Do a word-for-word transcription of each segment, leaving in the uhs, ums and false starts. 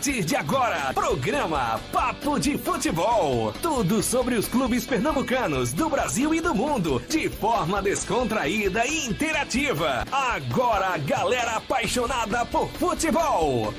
partir de agora, programa Papo de Futebol. Tudo sobre os clubes pernambucanos do Brasil e do mundo, de forma descontraída e interativa. Agora, galera apaixonada por futebol.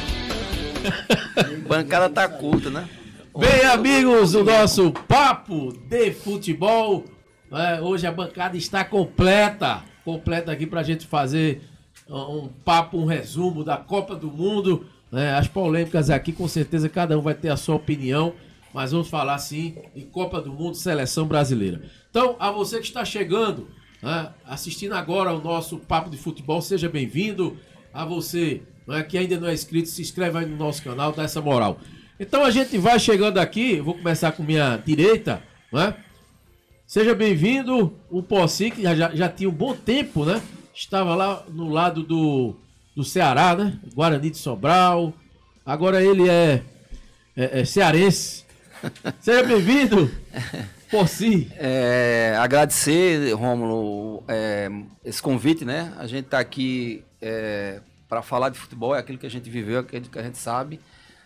Bancada tá culta, né? Bem, amigos, o nosso Papo de Futebol. É, hoje a bancada está completa. Completa aqui pra gente fazer um papo, um resumo da Copa do Mundo. É, as polêmicas aqui, com certeza, cada um vai ter a sua opinião. Mas vamos falar, sim, de Copa do Mundo, Seleção Brasileira. Então, a você que está chegando, né, assistindo agora o nosso Papo de Futebol, seja bem-vindo. A você, né, que ainda não é inscrito, se inscreve aí no nosso canal, dá essa moral. Então, a gente vai chegando aqui, vou começar com minha direita, né? Seja bem-vindo, o Possi, que já, já tinha um bom tempo, né? Estava lá no lado do, do Ceará, né? Guarani de Sobral. Agora ele é, é, é cearense. Seja bem-vindo, Possi. É, agradecer, Rômulo, é, esse convite, né? A gente tá aqui é, para falar de futebol, é aquilo que a gente viveu, aquilo que a gente sabe.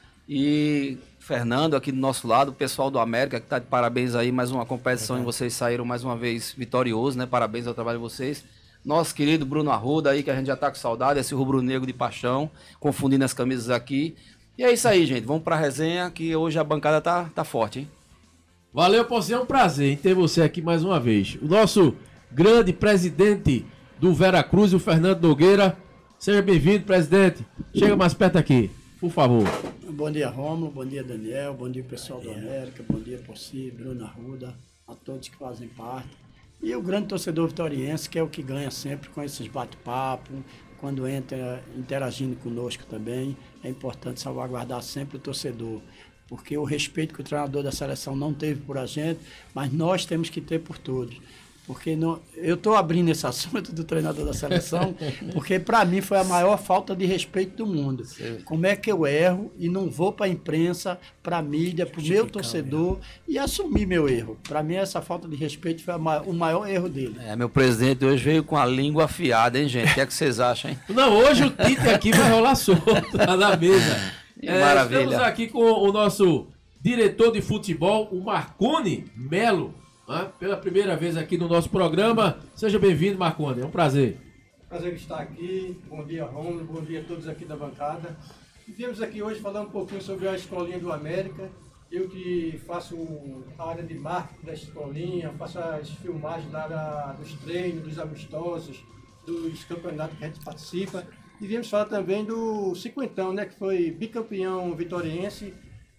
E Fernando aqui do nosso lado, o pessoal do América, que tá de parabéns aí, mais uma competição, é, e vocês saíram mais uma vez vitoriosos, né? Parabéns ao trabalho de vocês. Nosso querido Bruno Arruda aí, que a gente já tá com saudade, esse rubro-negro de paixão, confundindo as camisas aqui. E é isso aí, gente. Vamos pra resenha, que hoje a bancada tá, tá forte, hein? Valeu, Possi. É um prazer em ter você aqui mais uma vez. O nosso grande presidente do Veracruz, o Fernando Nogueira. Seja bem-vindo, presidente. Chega mais perto aqui, por favor. Bom dia, Rômulo. Bom dia, Daniel. Bom dia, pessoal do América. Bom dia, Possi, Bruno Arruda, a todos que fazem parte. E o grande torcedor vitoriense, que é o que ganha sempre com esses bate-papos, quando entra interagindo conosco também. É importante salvaguardar sempre o torcedor, porque o respeito que o treinador da seleção não teve por a gente, mas nós temos que ter por todos. Porque não, eu estou abrindo esse assunto do treinador da seleção, porque para mim foi a maior falta de respeito do mundo. Sim. Como é que eu erro e não vou para a imprensa, para a mídia, para o meu torcedor e assumir meu erro? Para mim essa falta de respeito foi a maior, o maior erro dele. É, meu presidente hoje veio com a língua afiada, hein, gente? O que é que vocês acham, hein? Não, hoje o Tite aqui vai rolar solto na mesa. É, maravilha. Estamos aqui com o nosso diretor de futebol, o Marconi Melo. Ah, pela primeira vez aqui no nosso programa. Seja bem-vindo, Marconi, é um prazer. Prazer estar aqui. Bom dia, Rômulo, bom dia a todos aqui da bancada. E viemos aqui hoje falar um pouquinho sobre a Escolinha do América. Eu que faço a área de marketing da Escolinha, faço as filmagens lá da, dos treinos, dos amistosos, dos campeonatos que a gente participa. E viemos falar também do cinquentão, né, que foi bicampeão vitoriense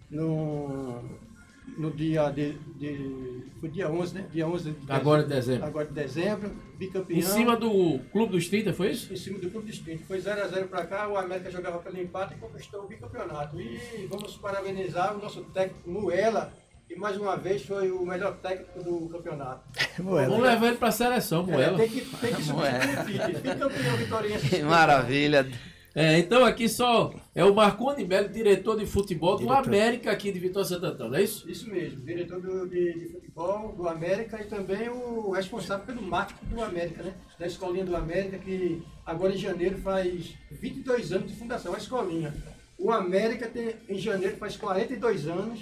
no... no dia de, de foi dia onze, né? Dia onze de agora de dezembro. Agora de dezembro, bicampeão. Em cima do Clube dos trinta, foi isso? Em cima do Clube dos trinta. Foi zero a zero para cá, o América jogava pelo empate e conquistou o bicampeonato. E vamos parabenizar o nosso técnico Muela, que mais uma vez foi o melhor técnico do campeonato. Vamos levar ele para a seleção, Muela. É, tem que, tem que substituir, bicampeão vitoriense. Que maravilha. É, então aqui só é o Marconi Melo, diretor de futebol do diretor. América aqui de Vitória Santo Antônio, não é isso? Isso mesmo, diretor do, de, de futebol do América e também o responsável pelo marketing do América, né? Da Escolinha do América, que agora em janeiro faz vinte e dois anos de fundação, a Escolinha. O América tem, em janeiro faz quarenta e dois anos,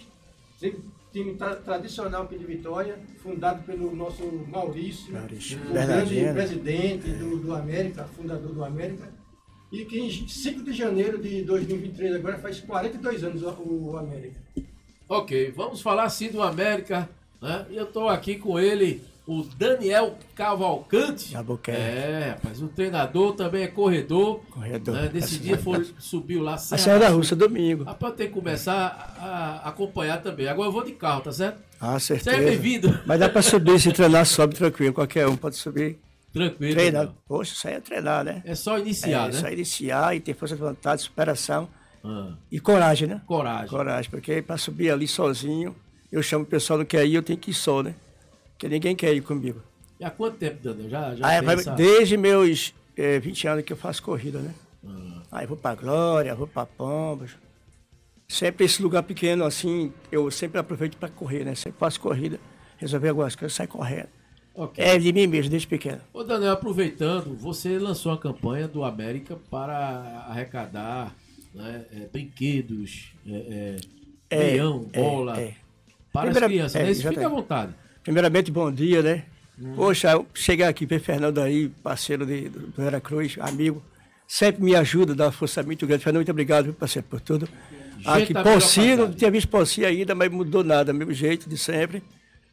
time tra tradicional aqui de Vitória, fundado pelo nosso Maurício, Maurício. o grande presidente do, do América, fundador do América. E que em cinco de janeiro de dois mil e vinte e três, agora faz quarenta e dois anos o, o América. Ok, vamos falar sim do América, né? E eu estou aqui com ele, o Daniel Cavalcante. É, rapaz, o treinador também é corredor. Corredor. Né? Nesse dia foi, subiu lá. A Serra da Rússia, domingo. Rapaz, tem que começar a, a acompanhar também. Agora eu vou de carro, tá certo? Ah, certeza. Seja bem-vindo. Mas dá para subir, se treinar, sobe tranquilo, qualquer um pode subir. Tranquilo. Treinar. Poxa, isso aí é treinar, né? É só iniciar, é, né? É só iniciar e ter força de vontade, superação ah. e coragem, né? Coragem. Coragem, porque para subir ali sozinho, eu chamo o pessoal não quer ir, eu tenho que ir só, né? Porque ninguém quer ir comigo. E há quanto tempo, Daniel? Já, já ah, tem é, essa... Desde meus é, vinte anos que eu faço corrida, né? Ah. Aí vou para Glória, vou para Pombos. Sempre esse lugar pequeno, assim, eu sempre aproveito para correr, né? Sempre faço corrida, resolver algumas coisas, saio correndo. Okay. É de mim mesmo, desde pequeno. Ô Daniel, aproveitando, você lançou a campanha do América para arrecadar né? É, brinquedos, é, é, É, meião, é, bola, é. para Primeira- as crianças. é, Né? Isso fica à exatamente. vontade. Primeiramente, bom dia, né? Poxa, eu chegar aqui, ver Fernando aí, parceiro de, do Vera Cruz, amigo, sempre me ajuda, dá uma força muito grande. Fernando, muito obrigado, viu, parceiro, por tudo. Aqui, da Ponci, melhor não qualidade. tinha visto Ponci ainda, mas mudou nada, mesmo jeito de sempre.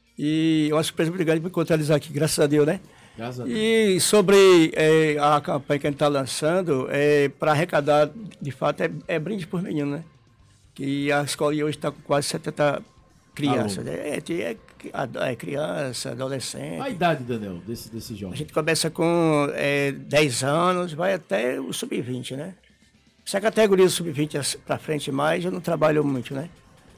E é uma surpresa muito grande por encontrar eles aqui, graças a Deus, né? Graças a Deus. E sobre é, a campanha que a gente está lançando, é, para arrecadar, de fato, é, é brinde por menino, né? Que a escola hoje está com quase setenta crianças. É, é, é, é criança, adolescente. A idade, Daniel, desse, desse A jovem? gente começa com é, dez anos, vai até o sub vinte, né? Essa categoria do sub vinte para frente mais, eu não trabalho muito, né?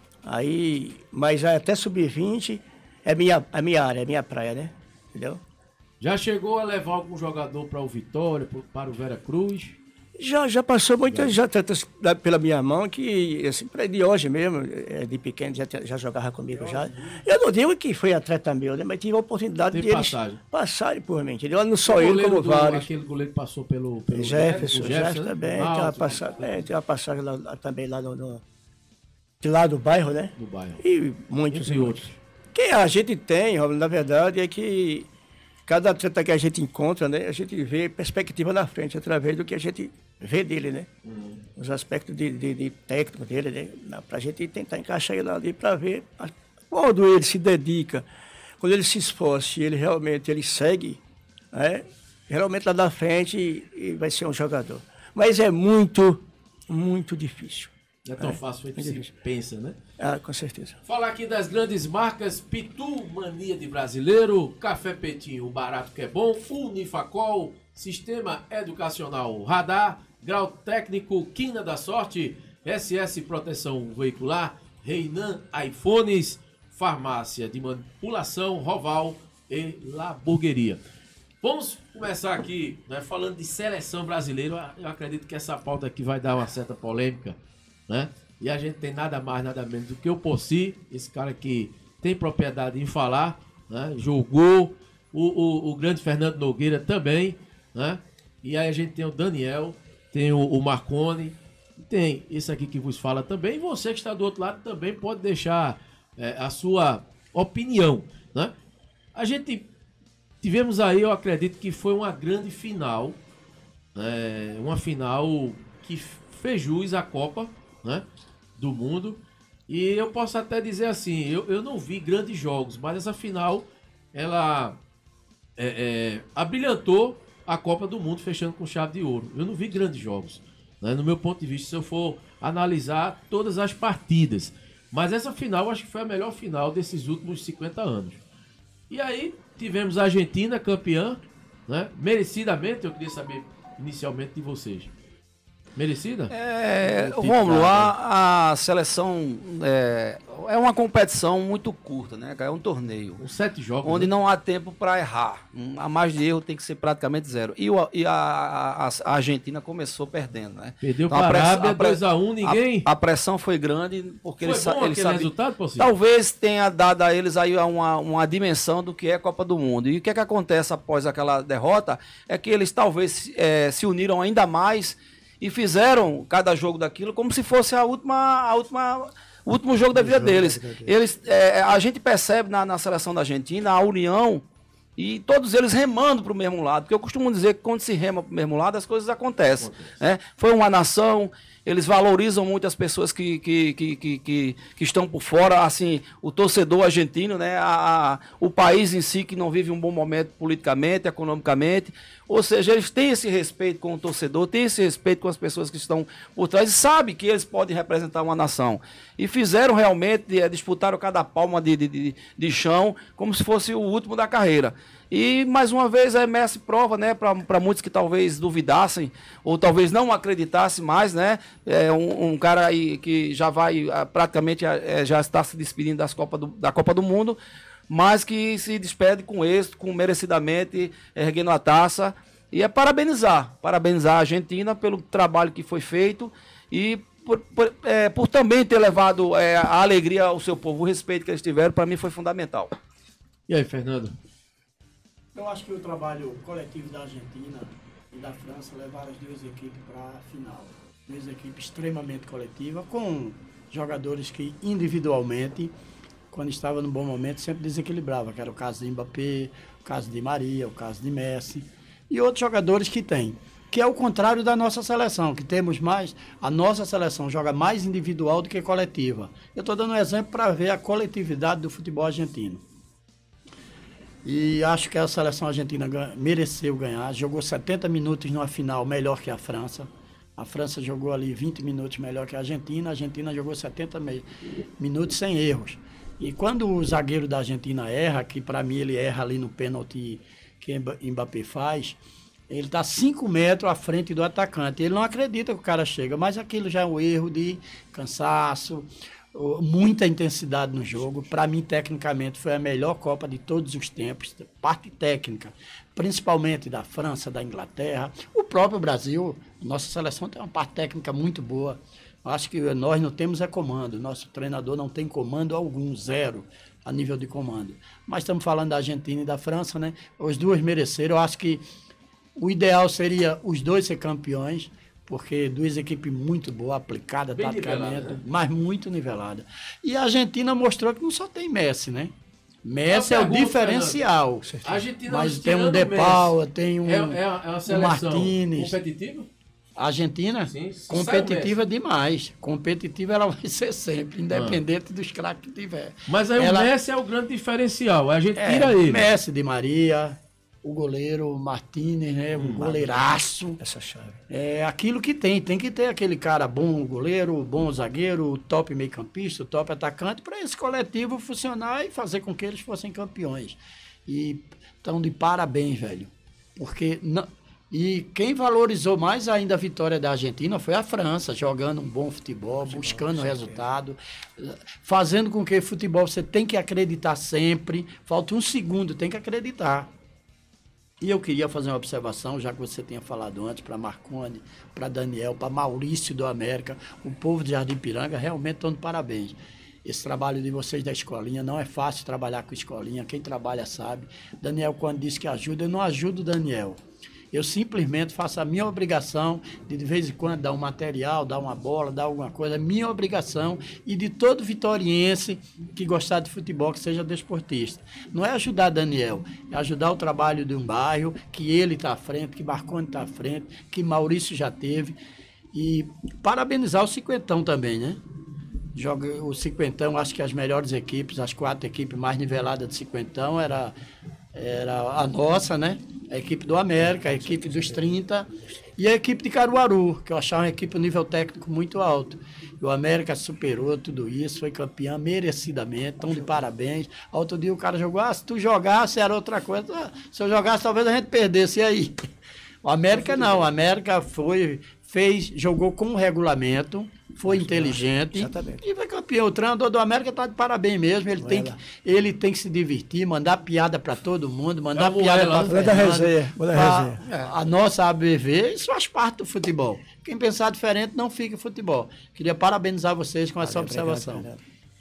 Aí, mas até sub vinte é minha, a minha área, é minha praia, né? Entendeu? Já chegou a levar algum jogador para o Vitória, pro- para o Vera Cruz? Já, já passou muitas já tantas da- pela minha mão que, assim, pra- de hoje mesmo, é, de pequeno, já, te- já jogava comigo já. Eu não digo que foi atleta meu, né? Mas tive a oportunidade Teve de eles passagem. passarem por mim, entendeu? Não só O ele, goleiro como do- vários. Aquele goleiro que passou pelo, pelo Jefferson, o Jefferson né? também, tem Alto, uma passagem, é, tem uma passagem lá, lá também lá no, no- de lá do bairro, né? do bairro. E muitos Entre e outros. outros. O que a gente tem, Romulo, na verdade, é que cada atleta que a gente encontra, né, a gente vê perspectiva na frente através do que a gente vê dele, né? Uhum. Os aspectos de, de, de técnico dele, né? Para a gente tentar encaixar ele ali para ver a- quando ele se dedica, quando ele se esforça e ele realmente ele segue, né? Realmente lá na frente e vai ser um jogador. Mas é muito, muito difícil. Não é tão fácil feito é se difícil. pensa, né? Ah, com certeza. Falar aqui das grandes marcas: Pitu, Mania de Brasileiro, Café Petinho, o barato que é bom, Unifacol, Sistema Educacional Radar, Grau Técnico Quina da Sorte, S S Proteção Veicular, Reinan iPhones, Farmácia de Manipulação, Roval e Laburgueria. Vamos começar aqui, né, falando de seleção brasileira. Eu acredito que essa pauta aqui vai dar uma certa polêmica, né? E a gente tem nada mais, nada menos do que o Possi, esse cara que tem propriedade em falar, né? Jogou, o, o, o grande Fernando Nogueira também, né? E aí a gente tem o Daniel, tem o, o Marconi, tem esse aqui que vos fala também. E você que está do outro lado também pode deixar é, a sua opinião, né? A gente tivemos aí, eu acredito que foi uma grande final, é, uma final que fez jus à Copa, né, do Mundo. E eu posso até dizer assim, eu, eu não vi grandes jogos, mas essa final, ela é, é, abrilhantou a Copa do Mundo, fechando com chave de ouro. Eu não vi grandes jogos, né, no meu ponto de vista, se eu for analisar todas as partidas. Mas essa final, eu acho que foi a melhor final desses últimos cinquenta anos. E aí, tivemos a Argentina campeã, né, merecidamente. Eu queria saber inicialmente de vocês. Merecida? É, O título Rômulo, da- a, a seleção é, é uma competição muito curta, né? É um torneio. Com sete jogos. Onde né? não há tempo para errar. Um, A margem de erro tem que ser praticamente zero. E, o- e a, a- a Argentina começou perdendo, né? Perdeu Então, para a press- Arábia, pre- dois a um, ninguém... A, a pressão foi grande porque Foi eles, sa- bom eles aquele sabiam. resultado, possível? Talvez tenha dado a eles aí uma, uma dimensão do que é Copa do Mundo. E o que é que acontece após aquela derrota é que eles talvez eh, se uniram ainda mais e fizeram cada jogo daquilo como se fosse a última, a última, o último jogo da vida deles. Eles, eh, a gente percebe na, na seleção da Argentina a união e todos eles remando para o mesmo lado. Porque eu costumo dizer que quando se rema para o mesmo lado, as coisas acontecem. Né? Foi uma nação. Eles valorizam muito as pessoas que, que, que, que, que, que estão por fora, assim, o torcedor argentino, né? a, a, o país em si que não vive um bom momento politicamente, economicamente. Ou seja, eles têm esse respeito com o torcedor, têm esse respeito com as pessoas que estão por trás e sabem que eles podem representar uma nação. E fizeram realmente, é, disputaram cada palma de, de, de, de chão como se fosse o último da carreira. E, mais uma vez, a M S prova, né, para muitos que talvez duvidassem, ou talvez não acreditassem mais, né, é um, um cara aí que já vai, ah, praticamente, é, já está se despedindo das Copa do, da Copa do Mundo, mas que se despede com êxito, com merecidamente, erguendo a taça. E é parabenizar, parabenizar a Argentina pelo trabalho que foi feito e por, por, é, por também ter levado é, a alegria ao seu povo, o respeito que eles tiveram, para mim foi fundamental. E aí, Fernando? Eu acho que o trabalho coletivo da Argentina e da França levaram as duas equipes para a final. duas equipes extremamente coletivas, com jogadores que individualmente, quando estava no bom momento, sempre desequilibrava, que era o caso de Mbappé, o caso de Maria, o caso de Messi, e outros jogadores que tem, que é o contrário da nossa seleção, que temos mais, a nossa seleção joga mais individual do que coletiva. Eu estou dando um exemplo para ver a coletividade do futebol argentino. E acho que a seleção argentina mereceu ganhar, jogou setenta minutos numa final melhor que a França. A França jogou ali vinte minutos melhor que a Argentina, a Argentina jogou setenta minutos sem erros. E quando o zagueiro da Argentina erra, que para mim ele erra ali no pênalti que Mbappé faz, ele está cinco metros à frente do atacante. Ele não acredita que o cara chega, mas aquilo já é um erro de cansaço, muita intensidade no jogo. Para mim, tecnicamente, foi a melhor Copa de todos os tempos, parte técnica, principalmente da França, da Inglaterra, o próprio Brasil. Nossa seleção tem uma parte técnica muito boa. Acho que nós não temos é comando, nosso treinador não tem comando algum, zero a nível de comando. Mas estamos falando da Argentina e da França, né? Os dois mereceram. Eu acho que o ideal seria os dois ser campeões, porque duas equipes muito boas, aplicadas taticamente, né? Mas muito nivelada. E a Argentina mostrou que não só tem Messi, né? Messi é o diferencial. A Argentina, mas tem um De Paula, tem um, é, é uma seleção um Martínez. Competitiva? A Argentina? Sim, competitiva demais. Competitiva ela vai ser sempre, independente ah. dos craques que tiver. Mas aí ela... o Messi é o grande diferencial. A gente é, tira ele. Messi, Di Maria, o goleiro Martínez, né? Um hum, goleiraço. Essa chave. É aquilo que tem. Tem que ter aquele cara bom goleiro, bom zagueiro, top meio-campista, top atacante, para esse coletivo funcionar e fazer com que eles fossem campeões. E estão de parabéns, velho. Porque não. E quem valorizou mais ainda a vitória da Argentina foi a França, jogando um bom futebol, buscando resultado, fazendo com que o futebol você tem que acreditar sempre. Falta um segundo, tem que acreditar. E eu queria fazer uma observação, já que você tinha falado antes, para Marconi, para Daniel, para Maurício do América, o povo de Jardim Piranga, realmente estão de parabéns. Esse trabalho de vocês da escolinha, não é fácil trabalhar com escolinha, quem trabalha sabe. Daniel, quando disse que ajuda, eu não ajudo o Daniel. Eu simplesmente faço a minha obrigação de, de vez em quando, dar um material, dar uma bola, dar alguma coisa. É minha obrigação e de todo vitoriense que gostar de futebol, que seja desportista. Não é ajudar Daniel, é ajudar o trabalho de um bairro, que ele está à frente, que Marconi está à frente, que Maurício já teve. E parabenizar o Cinquentão também, né? Joga, o Cinquentão, acho que as melhores equipes, as quatro equipes mais niveladas do Cinquentão, era, era a nossa, né? A equipe do América, a equipe dos trinta e a equipe de Caruaru, que eu achava uma equipe um nível técnico muito alto. E o América superou tudo isso, foi campeão merecidamente, estão de parabéns. Outro dia o cara jogou, ah, se tu jogasse era outra coisa, se eu jogasse talvez a gente perdesse, e aí? O América não, o América foi, fez, jogou com o regulamento, foi inteligente Exatamente. E foi campeão. O treinador do América está de parabéns mesmo. Ele tem, que, ele tem que se divertir, mandar piada para todo mundo, mandar Vamos piada para a, a nossa A B V. Isso faz parte do futebol. Quem pensar diferente não fica em futebol. Queria parabenizar vocês com essa Valeu, observação. Obrigado,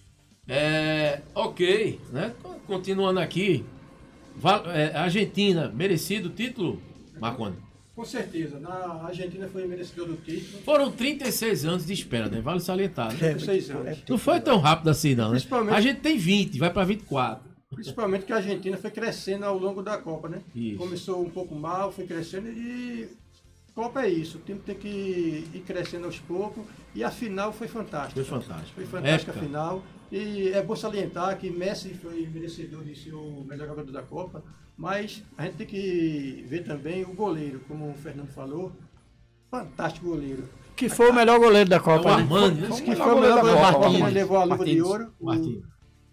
é, ok, né? Continuando aqui, é, Argentina, merecido o título, Marconi? Com certeza, na Argentina foi merecedor do título. Foram trinta e seis anos de espera, né? Vale salientar, né? trinta e seis anos. Não foi tão rápido assim, não, né? A gente tem vinte, vai para vinte e quatro. Principalmente que a Argentina foi crescendo ao longo da Copa, né? Isso. Começou um pouco mal, foi crescendo e Copa é isso. O time tem que ir crescendo aos poucos e a final foi fantástica. Foi fantástica. Foi fantástica Época. a final. E é bom salientar que Messi foi merecedor de ser o melhor jogador da Copa, mas a gente tem que ver também o goleiro, como o Fernando falou, fantástico goleiro. Que foi o melhor goleiro da Copa, é o né? Armani, né? Foi, que foi o melhor goleiro da Copa, Martínez. Levou a luva Martínez. de ouro. Martínez.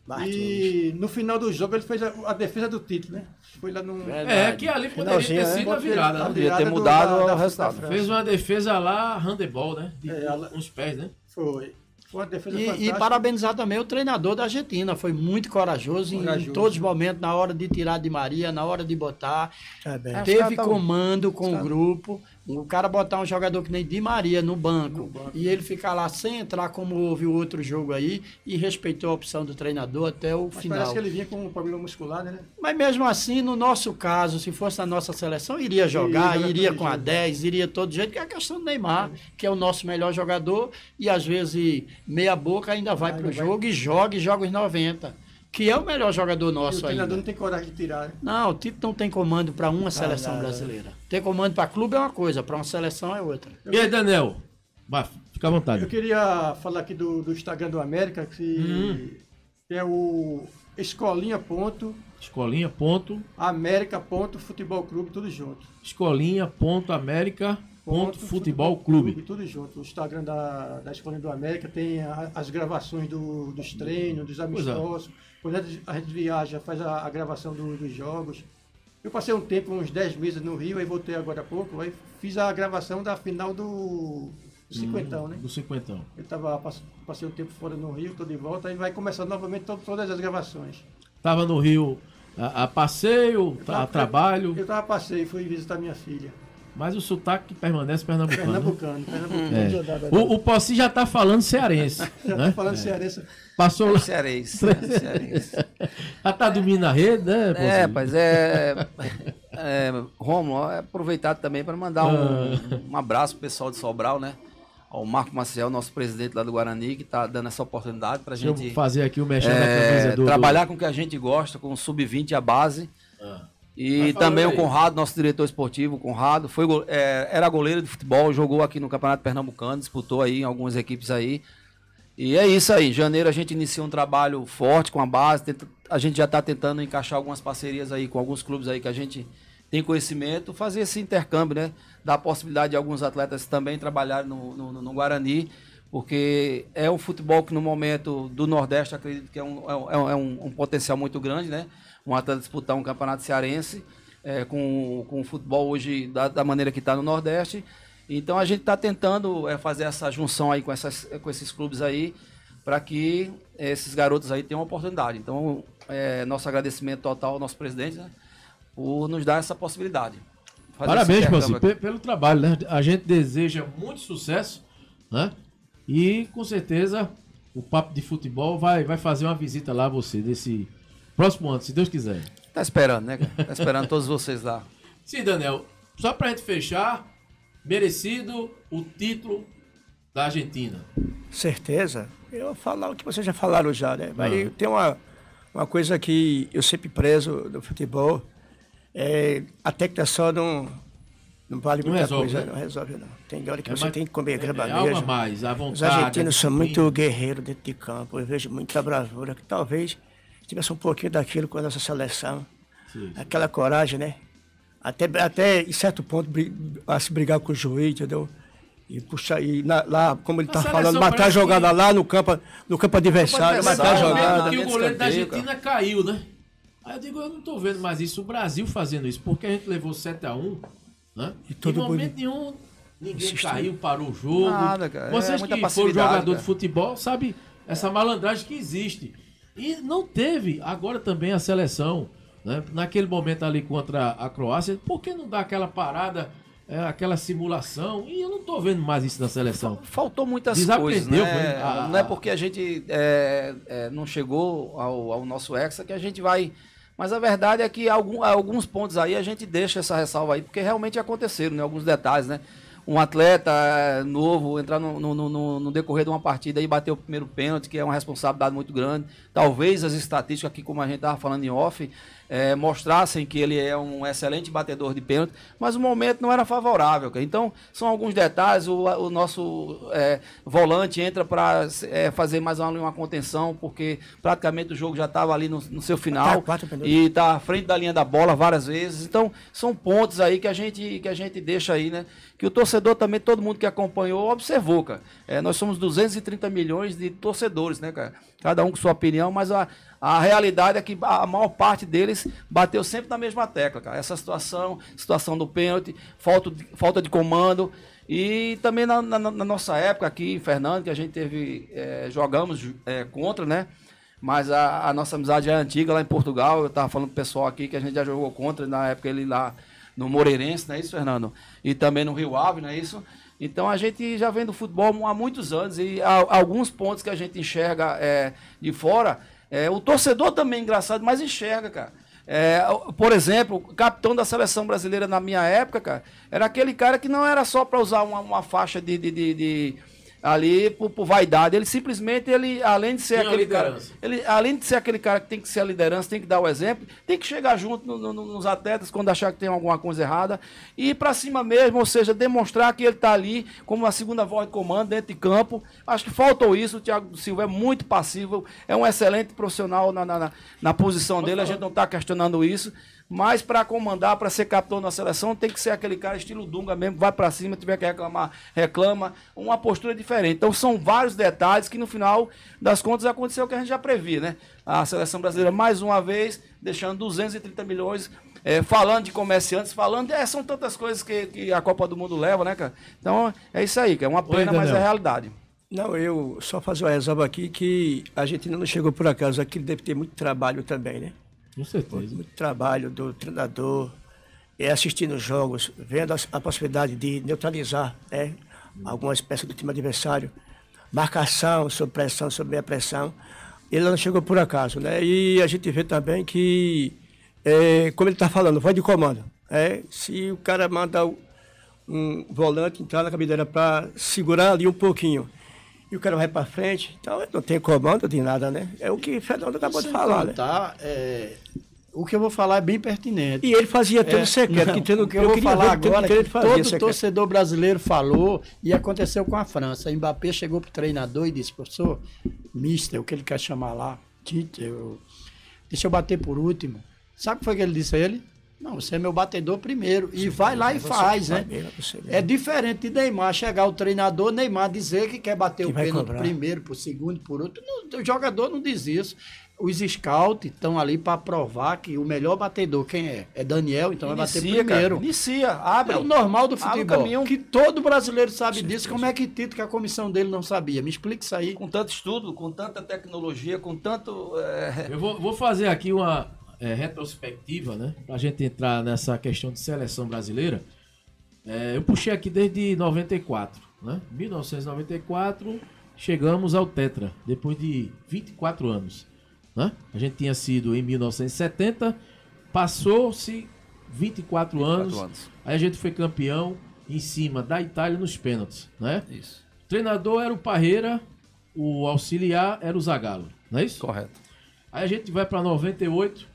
E no final do jogo ele fez a, a defesa do título, né? Foi lá no... É, que ali poderia ter sido a virada, né? Poderia ter mudado do, da, o da, resultado. Da Fez uma defesa lá, handebol, né? De, é, ela... uns pés, né? Foi. Foi uma defesa e, fantástica. E parabenizar também o treinador da Argentina. Foi muito corajoso, corajoso. Em, em todos os momentos, na hora de tirar de Maria, na hora de botar. É bem. Teve comando com o grupo. O cara botar um jogador que nem Di Maria no banco, no banco e ele ficar lá sem entrar, como houve o outro jogo aí, e respeitou a opção do treinador até o Mas final. parece que ele vinha com um problema muscular, né? Mas mesmo assim, no nosso caso, se fosse a nossa seleção, iria jogar, iria, iria com a dez, iria todo jeito, que é a questão do Neymar, que é o nosso melhor jogador, e às vezes meia boca ainda vai para o jogo e joga e joga os noventa. Que é o melhor jogador nosso e o treinador ainda. não tem coragem de tirar, né? Não, o Tito não tem comando para uma seleção não, brasileira. Ter comando para clube é uma coisa, para uma seleção é outra. E aí, Daniel? Vai, fica à vontade. Eu queria falar aqui do, do Instagram do América, que, Hum. que é o escolinha ponto Escolinha ponto, América ponto Futebol Clube, tudo junto. escolinha ponto América ponto Futebol Clube. Tudo junto. O Instagram da, da Escolinha do América tem a- as gravações do- dos treinos, dos amistosos. Quando a gente, a gente viaja, faz a, a gravação do- dos jogos. Eu passei um tempo, uns dez meses no Rio, aí voltei agora há pouco, aí fiz a gravação da final do, do cinquentão, né? Do cinquentão. Eu tava, pass- passei um tempo fora no Rio, tô de volta, aí vai começar novamente to- todas as gravações. Tava no Rio a, a passeio, Eu tá, tava- a trabalho, Eu tava passeio, fui visitar minha filha. mas o sotaque permanece pernambucano. Pernambucano, Pernambucano. É. O, o Possi já tá falando cearense. Já né? tá falando cearense. Passou lá. Cearense. né? Cearense. Já tá dormindo na rede, né, Possi? É, mas é, é Romulo, é aproveitado também para mandar um, um abraço pro pessoal de Sobral, né? Ao Marco Maciel, nosso presidente lá do Guarani, que está dando essa oportunidade para a Deixa eu gente fazer aqui o mexendo é, da camisa do... trabalhar com o que a gente gosta, com o sub vinte e a base. Ah. E Vai falando também o aí. Conrado, nosso diretor esportivo, o Conrado, foi, go- é, era goleiro de futebol, jogou aqui no Campeonato Pernambucano, disputou aí em algumas equipes aí. E é isso aí, em janeiro a gente inicia um trabalho forte com a base, tenta- a gente já está tentando encaixar algumas parcerias aí com alguns clubes aí que a gente tem conhecimento, fazer esse intercâmbio, né? Dar a possibilidade de alguns atletas também trabalharem no, no, no Guarani, porque é um futebol que no momento do Nordeste acredito que é um, é um, é um, um potencial muito grande, né? Um atleta disputar um campeonato cearense é, com, com o futebol hoje da, da maneira que está no Nordeste. Então a gente está tentando é, fazer essa junção aí com, essas, com esses clubes aí, para que esses garotos aí tenham uma oportunidade. Então, é, nosso agradecimento total ao nosso presidente, né? Por nos dar essa possibilidade. Fazer Parabéns, esse Possi, intercâmbio pe- pelo trabalho, né? A gente deseja muito sucesso, né? E com certeza o Papo de Futebol vai, vai fazer uma visita lá a você desse próximo ano, se Deus quiser. aqui. Tá esperando, né, cara? Tá esperando todos vocês lá. Sim, Daniel, só pra gente fechar, merecido o título da Argentina. Certeza. Eu vou falar o que vocês já falaram já, né? Mas Ah. tem uma, uma coisa que eu sempre prezo do futebol, é, a técnica só não, não vale Não muita resolve, coisa, né? não resolve não. Tem hora que É você mais- tem que comer grama É algo a mesmo. mais, a vontade. Os argentinos a são muito disciplina. guerreiros dentro de campo, eu vejo muita bravura, que talvez tivesse um pouquinho daquilo com a nossa seleção. Sim. Aquela coragem, né? Até, até em certo ponto bri- a se brigar com o juiz, entendeu? E puxar, e na- lá, como ele A tá seleção falando, matar a parece jogada que- lá no campo, no campo adversário, Campo matar a adversário, jogada. né? Que o goleiro da escanteio, Argentina caiu, né? Aí eu digo, eu não tô vendo mais isso, o Brasil fazendo isso, porque a gente levou sete a um, né? E todo em momento mundo- nenhum, ninguém Insistiu. caiu, parou o jogo. Nada, cara. É Vocês muita que foram passividade, jogador cara. de futebol, sabe essa malandragem que existe. E não teve, agora também a seleção, né? Naquele momento ali contra a Croácia, por que não dá aquela parada, é, aquela simulação? E eu não tô vendo mais isso na seleção. Faltou muitas Desaprendeu, coisas, né? foi? Ah, não é ah. porque a gente é, é, não chegou ao, ao nosso Hexa que a gente vai... Mas a verdade é que algum, alguns pontos aí a gente deixa essa ressalva aí, porque realmente aconteceram, né? Alguns detalhes, né? Um atleta é, novo entrar no, no, no, no decorrer de uma partida e bater o primeiro pênalti, que é uma responsabilidade muito grande. Talvez as estatísticas aqui, como a gente estava falando em off, é, mostrassem que ele é um excelente batedor de pênalti, mas o momento não era favorável, cara. Então, são alguns detalhes. O, o nosso é, volante entra para é, fazer mais uma, uma contenção, porque praticamente o jogo já estava ali no, no seu final Tá, quatro minutos. e está à frente da linha da bola várias vezes. Então, são pontos aí que a gente, que a gente deixa aí, né? Que o torcedor também, todo mundo que acompanhou, observou, cara. É, nós somos duzentos e trinta milhões de torcedores, né, cara? Cada um com sua opinião, mas a, a realidade é que a maior parte deles bateu sempre na mesma tecla, cara. Essa situação, situação do pênalti, falta de, falta de comando. E também na, na, na nossa época aqui em Fernando, que a gente teve, é, jogamos é, contra, né? Mas a, a nossa amizade é antiga lá em Portugal. Eu estava falando pro pessoal aqui que a gente já jogou contra, na época ele lá no Moreirense, não é isso, Fernando? E também no Rio Ave, não é isso? Então a gente já vem do futebol há muitos anos e há, alguns pontos que a gente enxerga é, de fora, é, o torcedor também é engraçado, mas enxerga, cara. É, por exemplo, o capitão da seleção brasileira na minha época, cara, era aquele cara que não era só para usar uma, uma faixa de, de, de, de ali por, por vaidade, ele simplesmente, ele, além de ser Tinha aquele cara, ele, além de ser aquele cara que tem que ser a liderança, tem que dar o exemplo, tem que chegar junto no, no, nos atletas quando achar que tem alguma coisa errada e ir para cima mesmo, ou seja, demonstrar que ele está ali como a segunda voz de comando dentro de campo. Acho que faltou isso. O Thiago Silva é muito passivo, é um excelente profissional na, na, na posição dele, a gente não está questionando isso. Mas para comandar, para ser capitão da seleção, tem que ser aquele cara estilo Dunga mesmo, vai para cima, tiver que reclamar, reclama, uma postura diferente. Então são vários detalhes que no final das contas aconteceu o que a gente já previa, né? A seleção brasileira mais uma vez deixando duzentos e trinta milhões, é, falando de comerciantes, falando, é, são tantas coisas que, que a Copa do Mundo leva, né, cara? Então é isso aí, que é uma pena, Oi, mas é realidade. Não, eu só fazer uma ressalva aqui que a Argentina não chegou por acaso, aqui deve ter muito trabalho também, né? Com certeza. Muito trabalho do treinador, é, assistindo os jogos, vendo a, a possibilidade de neutralizar, né, algumas peças do time adversário, marcação, sob pressão, sob meia pressão. Ele não chegou por acaso, né? E a gente vê também que, é, como ele está falando, voz de comando. É, se o cara manda um volante entrar na cabideira para segurar ali um pouquinho, e o cara vai para frente, então não tem comando de nada, né? É o que o Fernando acabou de falar, né? Tá, é, o que eu vou falar é bem pertinente. E ele fazia todo é, secreto. Não, que tendo, o que eu, eu vou falar agora é que, que todo secreto. torcedor brasileiro falou e aconteceu com a França. O Mbappé chegou pro treinador e disse, professor, mister, o que ele quer chamar lá, Tite, eu, deixa eu bater por último. Sabe o que foi que ele disse a ele? Não, você é meu batedor primeiro. E vai lá e faz, né? É diferente de Neymar chegar o treinador, Neymar dizer que quer bater o pênalti primeiro, por segundo, por outro. Não, o jogador não diz isso. Os scouts estão ali para provar que o melhor batedor, quem é? É Daniel, então Inicia, vai bater primeiro. Cara, inicia, abre. É o normal do futebol. Caminho. Que todo brasileiro sabe disso. Como é que Tito, que a comissão dele não sabia? Me explica isso aí. Com tanto estudo, com tanta tecnologia, com tanto... É... Eu vou, vou fazer aqui uma... É, retrospectiva, né? Para a gente entrar nessa questão de seleção brasileira. É, eu puxei aqui desde noventa e quatro, né? mil novecentos e noventa e quatro, chegamos ao Tetra, depois de vinte e quatro anos, né? A gente tinha sido em mil novecentos e setenta, passou-se vinte e quatro anos, anos, aí a gente foi campeão em cima da Itália nos pênaltis, né? Isso. O treinador era o Parreira, o auxiliar era o Zagallo, não é isso? Correto. Aí a gente vai para noventa e oito,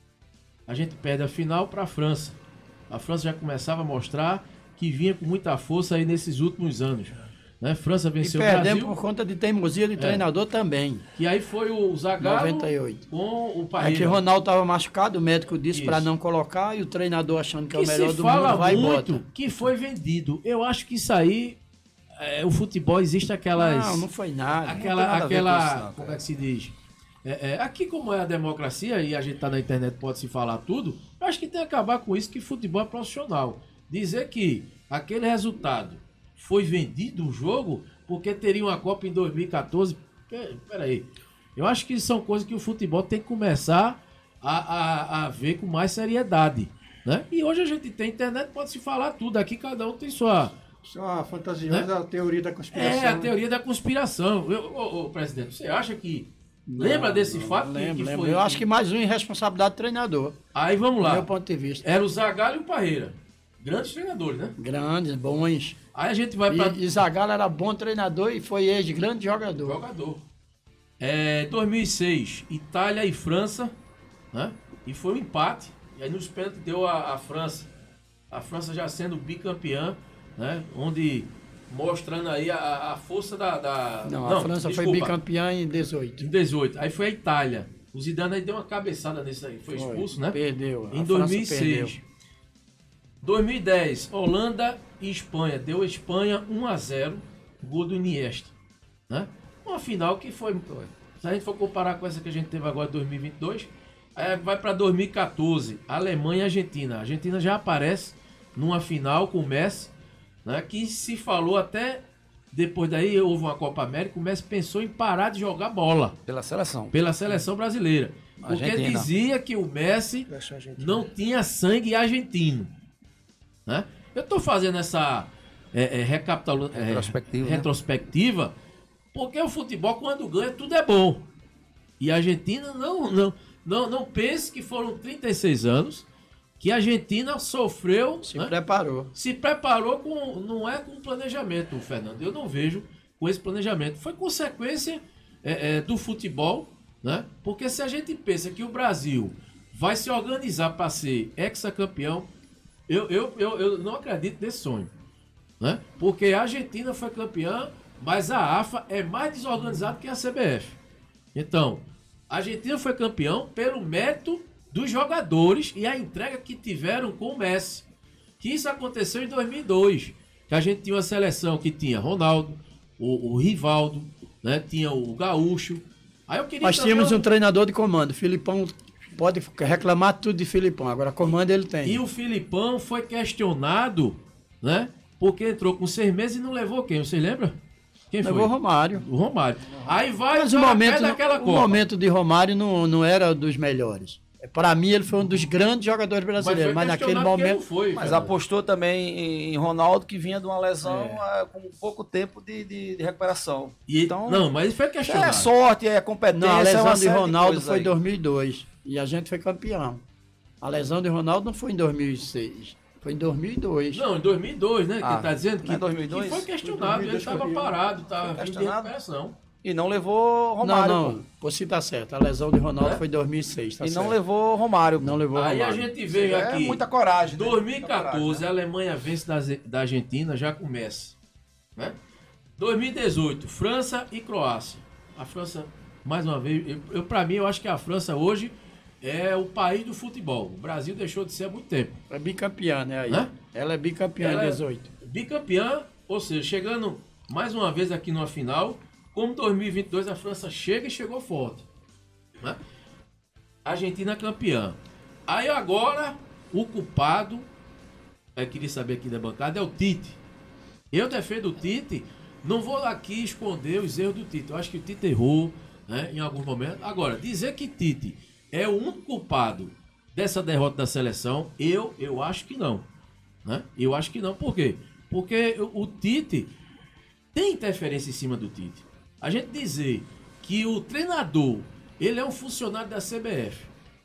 a gente perde a final para a França. A França já começava a mostrar que vinha com muita força aí nesses últimos anos. Né? França venceu e o Brasil. Perdemos por conta de teimosia de é. treinador também. E aí foi o Zagallo noventa e oito. Com o Parreira. É que o Ronaldo estava machucado, o médico disse para não colocar e o treinador achando que, que é o melhor do mundo vai e bota. Que foi vendido. Eu acho que isso aí, é, o futebol existe aquelas... Não, não foi nada. Aquela, nada aquela isso, como é que se diz? É, é, aqui como é a democracia e a gente tá na internet, pode se falar tudo, eu acho que tem que acabar com isso, que futebol é profissional. Dizer que aquele resultado foi vendido o jogo porque teria uma Copa em dois mil e quatorze, peraí, eu acho que são coisas que o futebol tem que começar a, a, a ver com mais seriedade, né? E hoje a gente tem internet, pode se falar tudo, aqui cada um tem sua... Isso é uma fantasiosa, né? Teoria da conspiração. É, a teoria da conspiração. Eu, ô, ô, presidente, você acha que Não, lembra desse não, fato? Lembro, que, que lembro. foi? Eu acho que mais uma irresponsabilidade do treinador. Aí vamos lá. Do meu ponto de vista. Era o Zagallo e o Parreira. Grandes treinadores, né? Grandes, bons. Aí a gente vai para... E, e Zagallo era bom treinador e foi ex-grande jogador. Jogador. É, dois mil e seis, Itália e França, né? E foi um empate. E aí nos pênaltis deu a, a França. A França já sendo bicampeã, né? Onde... mostrando aí a, a força da... da... Não, a Não, França desculpa. foi bicampeã em dezoito. Em dezoito. Aí foi a Itália. O Zidane aí deu uma cabeçada nesse aí. Foi expulso, foi. né? Perdeu. Em dois mil e seis. dois mil e dez, Holanda e Espanha. Deu a Espanha um a zero. Gol do Iniesta. Né? Uma final que foi... Se a gente for comparar com essa que a gente teve agora em dois mil e vinte e dois, aí vai para dois mil e quatorze. Alemanha e Argentina. A Argentina já aparece numa final com o Messi. Né, que se falou até depois daí houve uma Copa América, o Messi pensou em parar de jogar bola. Pela seleção. Pela seleção brasileira. Porque Argentina. Dizia que o Messi não tinha sangue argentino. Né? Eu estou fazendo essa é, é, recapitula- é, Retrospectiva, né? retrospectiva porque o futebol, quando ganha, tudo é bom. E a Argentina, não, não, não, não pense que foram trinta e seis anos que a Argentina sofreu, Se né? preparou. Se preparou com, não é com planejamento, Fernando. Eu não vejo com esse planejamento. Foi consequência é, é, do futebol, né? Porque se a gente pensa que o Brasil vai se organizar para ser hexacampeão, eu, eu, eu, eu não acredito nesse sonho, né? Porque a Argentina foi campeã, mas a AFA é mais desorganizada que a C B F. Então, a Argentina foi campeão pelo mérito dos jogadores e a entrega que tiveram com o Messi. Que isso aconteceu em dois mil e dois, que a gente tinha uma seleção que tinha Ronaldo, o, o Rivaldo, né? Tinha o Gaúcho. Aí eu queria Nós também tínhamos o- um treinador de comando. Filipão pode reclamar tudo de Filipão. Agora, comando ele tem. E o Filipão foi questionado, né? Porque entrou com seis meses e não levou quem? Você lembra? Quem foi? Levou o Romário. O Romário. Aí vai Mas o cara momento, pé daquela o Copa. momento de Romário não, não era dos melhores. Para mim, ele foi um dos grandes jogadores brasileiros. Mas, naquele questionado porque momento. não foi, Mas Fernando. apostou também em, em Ronaldo, que vinha de uma lesão ah, com pouco tempo de, de- de recuperação. E- então, não, mas foi questionado. é sorte, é competência. Não, a é lesão uma de série Ronaldo coisas foi em aí. dois mil e dois. E a gente foi campeão. A lesão de Ronaldo não foi em dois mil e seis. Foi em dois mil e dois. Não, em dois mil e dois, né? Ah, que tá dizendo que, não é dois mil e dois? que foi questionado. Ele estava parado, estava vindo de questionado? recuperação. E não levou Não, Romário. não. pô. Você tá certo. A lesão de Ronaldo É? foi em dois mil e seis. Tá E não certo. levou Romário. Não levou Aí a Romário. gente veio É aqui. muita coragem. né? dois mil e Muita coragem, quatorze, né? a Alemanha vence da, Ze- da Argentina, já começa. Né? dois mil e dezoito, França e Croácia. A França, mais uma vez, eu, eu, para mim, eu acho que a França hoje é o país do futebol. O Brasil deixou de ser há muito tempo. É bicampeã, né? Aí. Hã? Ela é bicampeã Ela em é dezoito. Bicampeã, ou seja, chegando mais uma vez aqui numa final. Como dois mil e vinte e dois a França chega e chegou forte. Né? Argentina campeã. Aí agora, o culpado, eu queria saber aqui da bancada, é o Tite. Eu defendo o Tite, não vou aqui esconder os erros do Tite. Eu acho que o Tite errou, né, em alguns momentos. Agora, dizer que Tite é o único culpado dessa derrota da seleção, eu, eu acho que não. Né? Eu acho que não. Por quê? Porque o, o Tite tem interferência em cima do Tite. A gente dizer que o treinador, ele é um funcionário da C B F,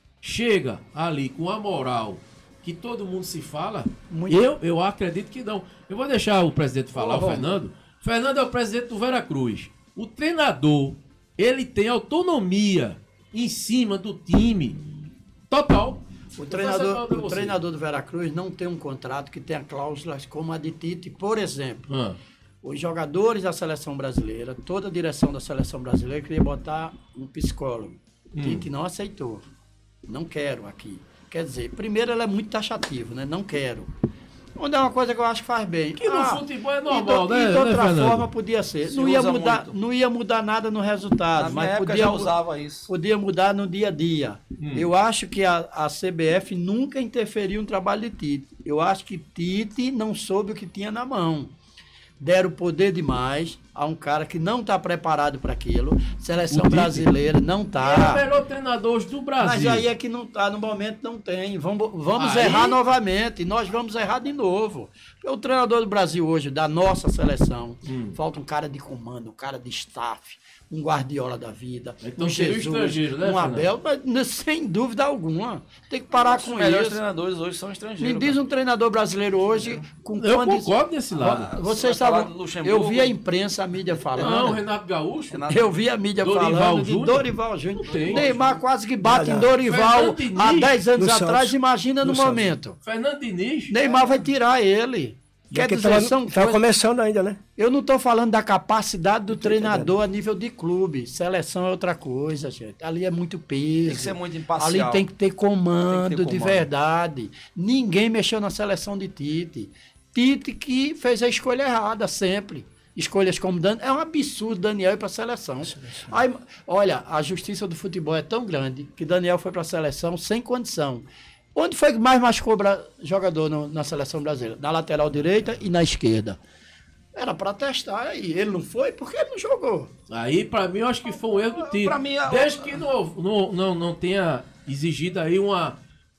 chega ali com a moral que todo mundo se fala, Muito. eu, eu acredito que não. Eu vou deixar o presidente falar, Ô, o Fernando. Fernando é o presidente do Veracruz. O treinador, ele tem autonomia em cima do time total. O Eu treinador, faço a o você. treinador do Veracruz não tem um contrato que tenha cláusulas como a de Tite, por exemplo. Ah, Os jogadores da seleção brasileira, toda a direção da seleção brasileira queria botar um psicólogo. Tite não aceitou. Não quero aqui. Quer dizer, primeiro ele é muito taxativo, né? Não quero. Onde é uma coisa que eu acho que faz bem. Que no futebol é normal, e do, né, E de né, outra Fernando? forma podia ser. Se Não ia, usa mudar, muito. não ia mudar nada no resultado, Na minha mas época podia, já mu- usava isso. podia mudar no dia a dia. Hum. Eu acho que a, a C B F nunca interferiu no trabalho de Tite. Eu acho que Tite não soube o que tinha na mão. Deram poder demais a um cara que não está preparado para aquilo. Seleção O Tite? brasileira não Ele é o está. melhor treinador hoje do Brasil. Mas aí é que não tá, no momento não tem. Vamos, vamos Aí- errar novamente. Nós vamos errar de novo. O treinador do Brasil hoje, da nossa seleção, Hum. falta um cara de comando, um cara de staff, um Guardiola da vida, Então um seria o Jesus, estrangeiro, né, um Fernando? Abel, mas, sem dúvida alguma. Tem que parar Os com melhores isso. treinadores hoje são Me estrangeiros. diz um treinador brasileiro hoje com Eu condi- concordo desse lado. Vocês Você vai falar estavam. do Luxemburgo? Eu vi a imprensa, a mídia Não, falando. Renato Gaúcho. Renato- Eu vi a mídia Dorival falando de Júnior? Dorival Júnior. tem. Neymar quase que bate Não, em não. Dorival Fernando Diniz, há dez anos no atrás. Santos. Imagina no No Santos. momento. Fernando Diniz. Neymar vai tirar ele. Quer Porque dizer, tava, são tava coisas- começando ainda, né? Eu não estou falando da capacidade do treinador a nível de clube. Seleção é outra coisa, gente. Ali é muito peso. Tem que ser muito imparcial. Ali tem que ter comando, Tem que ter de comando. verdade. Ninguém mexeu na seleção de Tite. Tite que fez a escolha errada sempre. Escolhas como Dan... É um absurdo Daniel ir para a seleção. Aí, olha, a justiça do futebol é tão grande que Daniel foi para a seleção sem condição. Onde foi que mais machucou bra- jogador no- na seleção brasileira? Na lateral direita e na esquerda. Era para testar e ele não foi porque ele não jogou. Aí, pra mim, eu acho que foi um erro do Tite. Pra mim, a- Desde que não, não, não, não tenha exigido aí uma,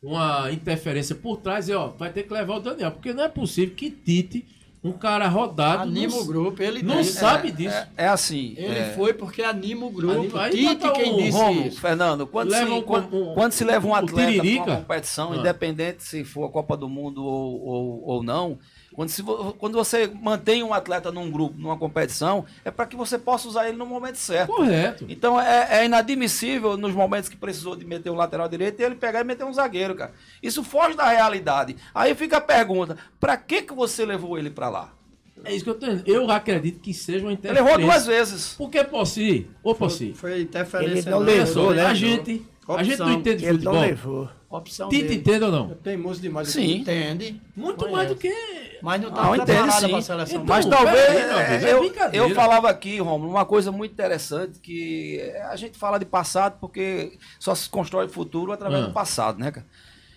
uma interferência por trás e, ó, vai ter que levar o Daniel. Porque não é possível que Tite, um cara rodado... Anima não, o grupo, ele não tem. sabe É, disso. é, é assim. Ele é, foi porque anima o grupo. Anima- aí Tite bota quem um disse Romulo, isso. Fernando, quando, Leva se, um- quando, um- quando se leva um um atleta para tiririca. uma competição, Ah. independente se for a Copa do Mundo ou, ou, ou não, quando, se, vo- quando você mantém um atleta num grupo, numa competição, é para que você possa usar ele no momento certo. Correto. Então é, é inadmissível nos momentos que precisou de meter um lateral direito ele pegar e meter um zagueiro, cara. Isso foge da realidade. Aí fica a pergunta: para que que você levou ele para lá? É isso que eu tô dizendo. Eu acredito que seja uma Ele interferência. errou duas vezes. Por que Possi? Ô, Possi. Foi interferência. Ele não não. levou, Olha só, né? a gente, a gente não Opção. entende de Ele futebol. não levou. Opção Tite dele. entende ou não? Teimoso demais. Sim. Entende. Muito Conhece. mais do que... Mas não Não, tá entende preparado sim. para a seleção. Então, Mas pera talvez aí, meu amigo, é eu, brincadeira. eu falava aqui, Romulo, uma coisa muito interessante que a gente fala de passado porque só se constrói futuro através Ah. do passado, né, cara?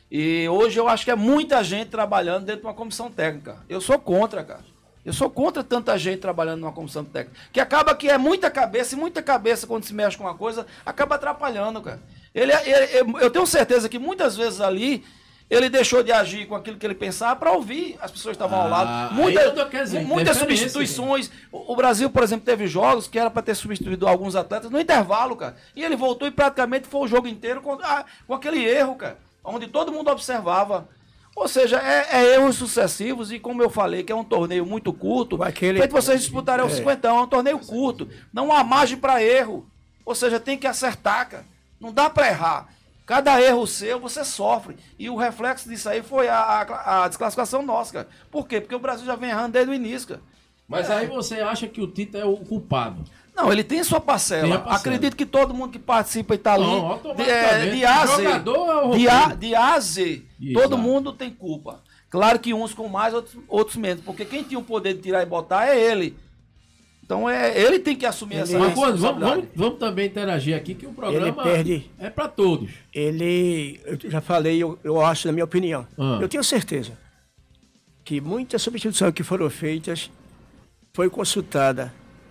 E hoje eu acho que é muita gente trabalhando dentro de uma comissão técnica. Eu sou contra, cara. Eu sou contra tanta gente trabalhando numa comissão técnica. Que acaba que é muita cabeça, e muita cabeça quando se mexe com uma coisa, acaba atrapalhando, cara. Ele, ele- eu tenho certeza que muitas vezes ali ele deixou de agir com aquilo que ele pensava para ouvir as pessoas que estavam ao Ah, lado. aí Muita, eu tô querendo dizer, muitas interferência, substituições. O, o Brasil, por exemplo, teve jogos que era para ter substituído alguns atletas no intervalo, cara. E ele voltou e praticamente foi o jogo inteiro com, ah, com aquele erro, cara. Onde todo mundo observava. Ou seja, é, é erros sucessivos e como eu falei, que é um torneio muito curto, Aquele- feito vocês disputarem o é. cinquentão, é um torneio curto. Não há margem para erro. Ou seja, tem que acertar, cara. Não dá para errar. Cada erro seu, você sofre. E o reflexo disso aí foi a, a, a desclassificação nossa, cara. Por quê? Porque o Brasil já vem errando desde o início, cara. Mas aí você acha que o Tite é o culpado. Não, ele tem sua parcela. Tem a parcela. Acredito que todo mundo que participa e está ali, Não, de, automaticamente. é, de A a Z, Jogador é o de A, roteiro. de A a Z, Isso, todo exato. mundo tem culpa. Claro que uns com mais, outros, outros menos. Porque quem tinha o poder de tirar e botar é ele. Então é, ele tem que assumir essa Mas quando, vamos, responsabilidade. vamos, vamos também interagir aqui que o programa Ele perde. é para todos. Ele, eu já falei, eu, eu acho, na minha opinião, Ah. eu tenho certeza que muitas substituições que foram feitas foi consultada.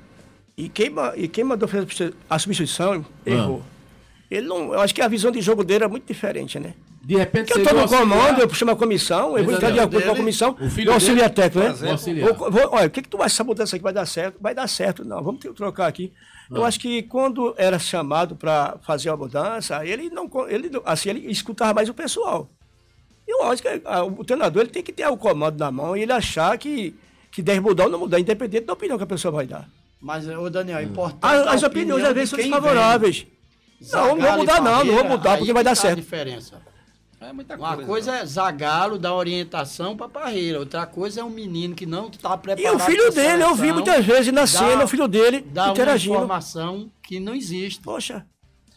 E quem, ma- e quem mandou fazer a substituição errou. Ele não, eu acho que a visão de jogo dele é muito diferente, né? De repente Porque eu estou no comando, eu chamo a comissão, eu vou entrar de Daniel, acordo com a dele, comissão, o filho do auxiliar dele, técnico, fazer, né? o auxiliar. Vou- vou- olha, o que, que tu acha essa mudança aqui vai dar certo? Vai dar certo, não, vamos ter- trocar aqui. Eu Ah. acho que quando era chamado para fazer a mudança, ele não, ele, não- assim, ele escutava mais o pessoal. E eu acho que ah, o treinador ele tem que ter o comando na mão e ele achar que, que deve mudar ou não mudar, independente da opinião que a pessoa vai dar. Mas, ô Daniel, é importante. As, a as opiniões opinião às vezes de são quem desfavoráveis. vem. Não, não vou Zagallo e mudar não, não vou Parreira, mudar aí porque vai que dar tá a certo. diferença. É muita Uma coisa. coisa é Zagallo dar orientação para Parreira, outra coisa é um menino que não está preparado. E o filho pra dele, eu vi seleção, muitas vezes na dá- cena, o filho dele dá uma interagindo. informação que não existe. Poxa,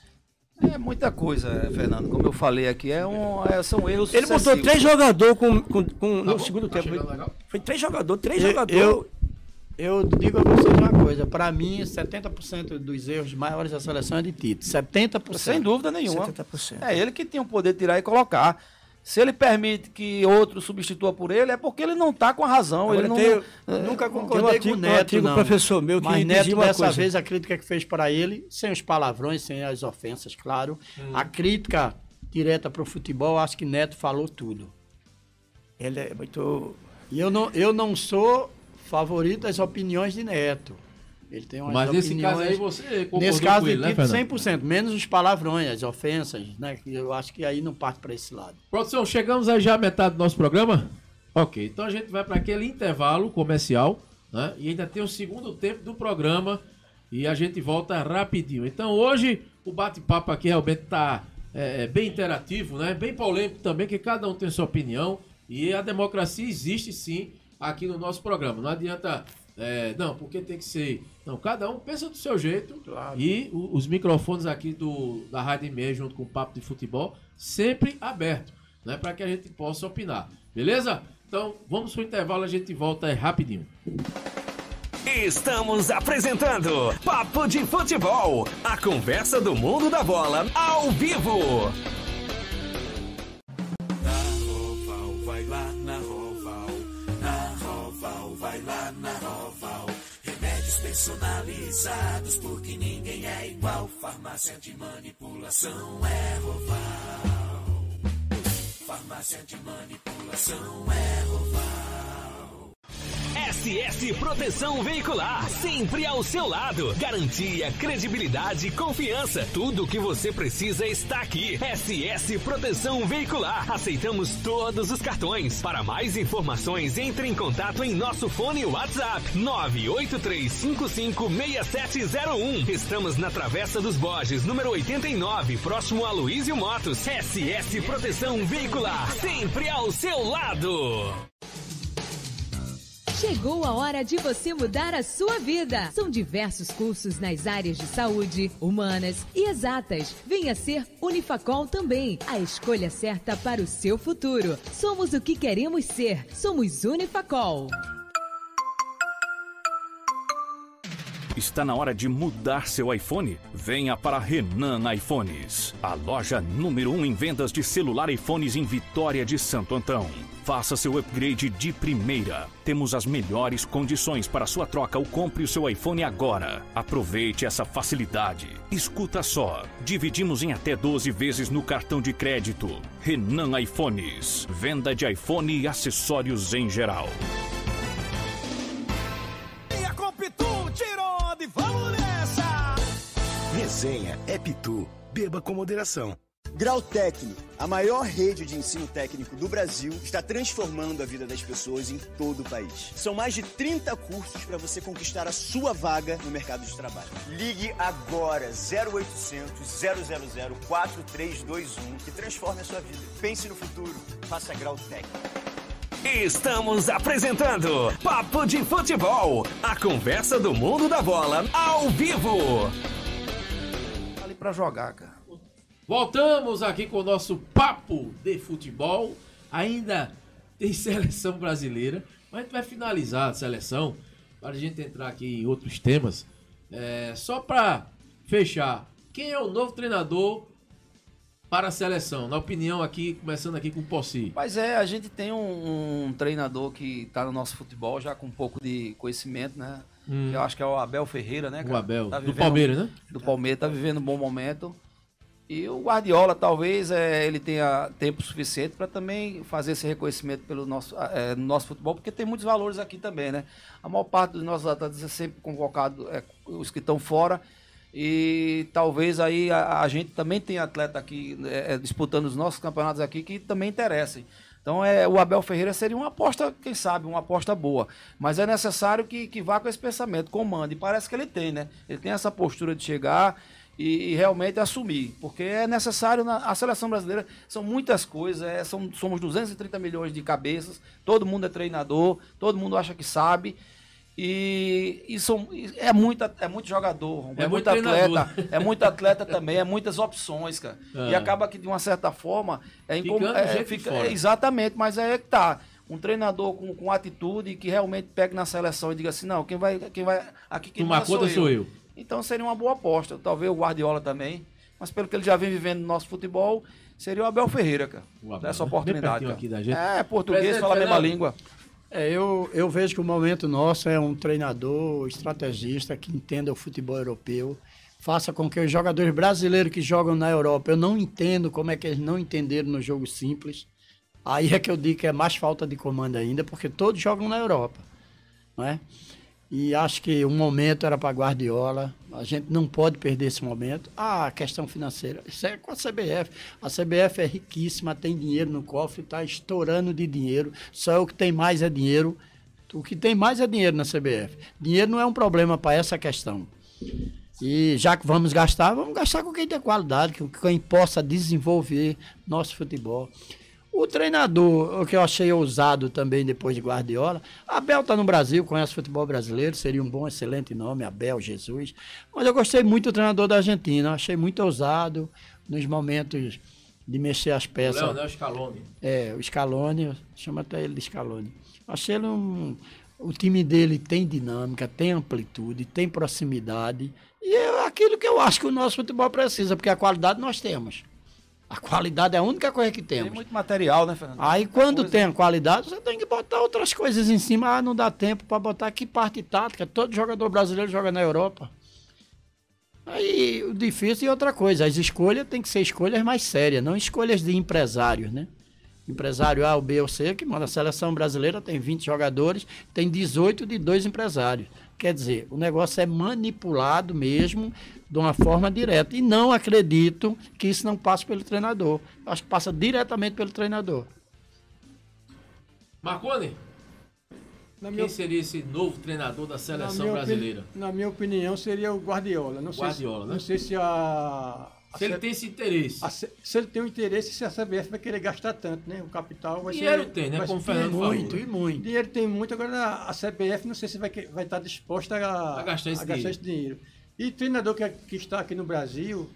É muita coisa, Fernando. Como eu falei aqui, é um, é- são erros ele botou sucessivos. três jogadores com, com, com- Tá no bom? segundo Tá tempo. chegando legal? Foi três jogadores, três Eu- jogadores. eu- Eu digo a vocês uma coisa, para mim, setenta por cento dos erros maiores da seleção é de Tite. setenta por cento. Sem dúvida nenhuma. setenta por cento. É ele que tem o poder de tirar e colocar. Se ele permite que outro substitua por ele, é porque ele não está com a razão. Agora ele não, tem- Nunca Tem um concordei antigo- com o um Neto, antigo não. professor meu que Mas Neto, dizia uma dessa coisa. vez, a crítica que fez para ele, sem os palavrões, sem as ofensas, claro. A crítica direta para o futebol, acho que Neto falou tudo. Ele é muito... E eu não, eu não sou favorito das opiniões de Neto. Ele tem umas Mas nesse opiniões... caso aí você concordou Nesse caso com de ele, né, Tite, Fernando? cem por cento, menos os palavrões, as ofensas, né? Que eu acho que aí não parte para esse lado. Produção, chegamos aí já à metade do nosso programa? Ok, então a gente vai para aquele intervalo comercial, né? E ainda tem o segundo tempo do programa e a gente volta rapidinho. Então hoje o bate-papo aqui realmente está é, bem interativo, né? Bem polêmico também, que cada um tem sua opinião e a democracia existe sim aqui no nosso programa. Não adianta, é, não, porque tem que ser... Não, cada um pensa do seu jeito e o- os microfones aqui do, da Rádio e Meia junto com o Papo de Futebol sempre aberto, né? Para que a gente possa opinar, beleza? Então, vamos pro intervalo, a gente volta aí rapidinho. Estamos apresentando Papo de Futebol, a conversa do mundo da bola ao vivo. Roval, vai lá na Roval, na Roval, vai lá na Roval. Remédios personalizados, porque ninguém é igual. Farmácia de manipulação é Roval. farmácia de manipulação é Roval. S S Proteção Veicular, sempre ao seu lado. Garantia, credibilidade, confiança. Tudo o que você precisa está aqui. S S Proteção Veicular. Aceitamos todos os cartões. Para mais informações, entre em contato em nosso fone WhatsApp nove oito três cinco cinco seis sete zero um. Estamos na Travessa dos Borges, número oitenta e nove, próximo a Luizio Motos. S S Proteção Veicular, sempre ao seu lado. Chegou a hora de você mudar a sua vida. São diversos cursos nas áreas de saúde, humanas e exatas. Venha ser Unifacol também, a escolha certa para o seu futuro. Somos o que queremos ser. Somos Unifacol. Está na hora de mudar seu iPhone? Venha para Renan iPhones, a loja número um em vendas de celular iPhones em Vitória de Santo Antão. Faça seu upgrade de primeira. Temos as melhores condições para sua troca ou compre o seu iPhone agora. Aproveite essa facilidade. Escuta só, dividimos em até doze vezes no cartão de crédito. Renan iPhones, venda de iPhone e acessórios em geral. Vamos nessa! Resenha é Pitu. Beba com moderação. Grau Técnico, a maior rede de ensino técnico do Brasil, está transformando a vida das pessoas em todo o país. São mais de trinta cursos para você conquistar a sua vaga no mercado de trabalho. Ligue agora zero oitocentos, zero zero zero, quatro três dois um e transforme a sua vida. Pense no futuro, faça Grau Técnico. Estamos apresentando Papo de Futebol, a conversa do mundo da bola ao vivo. Ali pra jogar, cara. Voltamos aqui com o nosso Papo de Futebol. Ainda tem seleção brasileira, mas a gente vai finalizar a seleção para a gente entrar aqui em outros temas. É, só para fechar, quem é o novo treinador para a seleção? Na opinião aqui, começando aqui com o Possi. Mas é, a gente tem um, um treinador que está no nosso futebol já com um pouco de conhecimento, né? Hum. Eu acho que é o Abel Ferreira, né, cara? O Abel, tá do Palmeiras, né? Do Palmeiras, tá vivendo um bom momento. E o Guardiola, talvez, é, ele tenha tempo suficiente para também fazer esse reconhecimento pelo nosso, é, no nosso futebol, porque tem muitos valores aqui também, né? A maior parte dos nossos atletas é sempre convocado, é, os que estão fora. E talvez aí a, a gente também tenha atleta aqui é, disputando os nossos campeonatos aqui que também interessem. Então é, o Abel Ferreira seria uma aposta, quem sabe, uma aposta boa. Mas é necessário que, que vá com esse pensamento, comande. E parece que ele tem, né? Ele tem essa postura de chegar e, e realmente assumir. Porque é necessário, na a seleção brasileira são muitas coisas, é, são, somos duzentos e trinta milhões de cabeças, todo mundo é treinador, todo mundo acha que sabe. E, e são, é, muita, é muito jogador, é, é muito atleta, é muito atleta também, é muitas opções, cara. Ah. E acaba que, de uma certa forma, é, incom, é, fica, é exatamente, mas é que tá. Um treinador com, com atitude que realmente pegue na seleção e diga assim, não, quem vai, quem vai aqui quem manda sou, sou eu. Então seria uma boa aposta, talvez o Guardiola também, mas pelo que ele já vem vivendo no nosso futebol, seria o Abel Ferreira, cara. Abel, essa oportunidade. Aqui da gente. É, português, Presidente fala a mesma língua. É, eu, eu vejo que o momento nosso é um treinador, estrategista que entenda o futebol europeu, faça com que os jogadores brasileiros que jogam na Europa, eu não entendo como é que eles não entenderam no jogo simples. Aí é que eu digo que é mais falta de comando ainda, porque todos jogam na Europa, não é? E acho que o momento era para Guardiola, a gente não pode perder esse momento. Ah, a questão financeira, isso é com a C B F. A C B F é riquíssima, tem dinheiro no cofre, está estourando de dinheiro, só o que tem mais é dinheiro. O que tem mais é dinheiro na C B F. Dinheiro não é um problema para essa questão. E já que vamos gastar, vamos gastar com quem tem qualidade, com quem possa desenvolver nosso futebol. O treinador, o que eu achei ousado também depois de Guardiola, Abel está no Brasil, conhece o futebol brasileiro, seria um bom, excelente nome, Abel Jesus. Mas eu gostei muito do treinador da Argentina, achei muito ousado nos momentos de mexer as peças. O Leonel Scaloni. É, o Scaloni, chama até ele de Scaloni. Achei ele um... O time dele tem dinâmica, tem amplitude, tem proximidade. E é aquilo que eu acho que o nosso futebol precisa, porque a qualidade nós temos. A qualidade é a única coisa que temos. Tem muito material, né, Fernando? Aí quando tem a qualidade, você tem que botar outras coisas em cima. Ah, não dá tempo para botar que parte tática. Todo jogador brasileiro joga na Europa. Aí o difícil é outra coisa. As escolhas tem que ser escolhas mais sérias, não escolhas de empresários, né? empresário A, o B ou C, que manda. A seleção brasileira tem vinte jogadores, tem dezoito de dois empresários. Quer dizer, o negócio é manipulado mesmo de uma forma direta. E não acredito que isso não passe pelo treinador. Acho que passa diretamente pelo treinador. Marconi, Na quem minha, seria esse novo treinador da na seleção minha brasileira? opini- na minha opinião, seria o Guardiola. Não sei Guardiola, se, né? Não sei se a... a Se ele C- tem esse interesse. a C- se ele tem um interesse, se a C B F vai querer gastar tanto, né? O capital vai Dinheiro ser... tem, né? vai Como o ser- Fernando falou. Muito, e muito. Dinheiro tem muito, agora a C B F não sei se vai, que- vai estar disposta a, A gastar esse dinheiro. esse dinheiro. E treinador que, que está aqui no Brasil,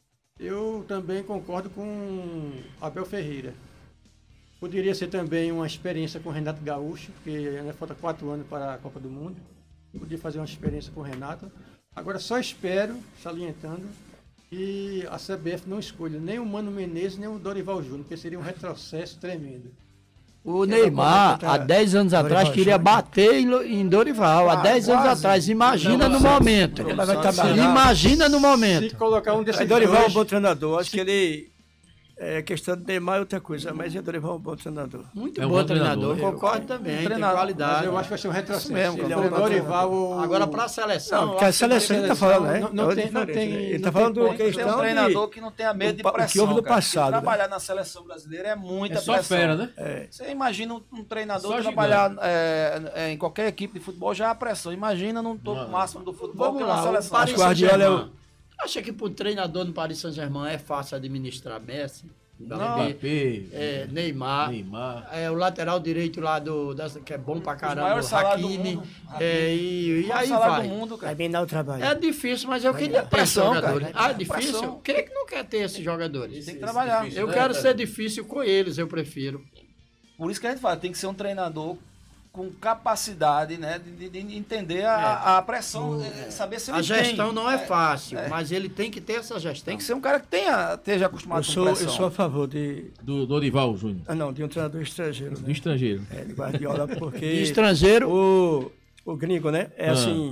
eu também concordo com Abel Ferreira. Poderia ser também uma experiência com o Renato Gaúcho, porque ainda falta quatro anos para a Copa do Mundo. Podia fazer uma experiência com o Renato. Agora só espero, salientando, que a C B F não escolha nem o Mano Menezes, nem o Dorival Júnior, porque seria um retrocesso tremendo. O Neymar, há dez anos atrás, queria bater em Lo- em Dorival. Há dez anos atrás. Imagina no momento. Ele vai trabalhar. Imagina no Se momento. colocar um desses Aí Dorival é um dois, bom treinador. Acho que ele... É questão do Neymar é outra coisa, mas o Dorival é um bom treinador. Muito É um bom bom treinador, treinador. concordo também. Tem treinador, qualidade. mas eu acho que vai ser um retrocesso. mesmo, Se ele é for um o bom Dorival ou... Agora, para a seleção. Não, porque a eu acho que seleção ele tá seleção falando, né? não- não É tem- não diferente, tem- né? Ele não tá tem falando como. do Tem questão um treinador de... que não tenha medo de o pa- o que pressão, houve no cara. passado, E né? trabalhar na seleção brasileira é muita É só pressão. fera, né? É. Você imagina um, um treinador Só trabalhar é, é, em qualquer equipe de futebol já há pressão. Imagina num topo Não. máximo do futebol Vamos que é uma lá, o seleção. Paris Acho que o Guardiola é o- Saint-Germain. Acha que para o treinador no Paris Saint-Germain é fácil administrar Messi, Não. Mbappé, Mbappé, é, Neymar, Neymar. é, o lateral direito lá do, das- que é bom pra caramba, maiores o salários do Hakimi, mundo. é, e, e O aí salário vai. do mundo, cara. Vai bem dar o trabalho. É difícil, mas eu queria ter esses pressão, jogadores. cara. Ah, é difícil? Pressão. Quem é que não quer ter esses jogadores? Tem que trabalhar. difícil, Eu né, quero cara? ser difícil com eles, eu prefiro. Por isso que a gente fala, tem que ser um treinador com capacidade, né, de, de- de entender a, a pressão, é, saber se ele A gestão tem. não é fácil, é. mas ele tem que ter essa gestão. Tem que ser um cara que tenha, esteja acostumado Eu com sou, pressão. eu sou a favor de... Do Dorival Júnior. Ah, não, de um treinador estrangeiro, Do né? estrangeiro. É, de Guardiola, porque... De estrangeiro, O, o gringo, né? É Ah. assim,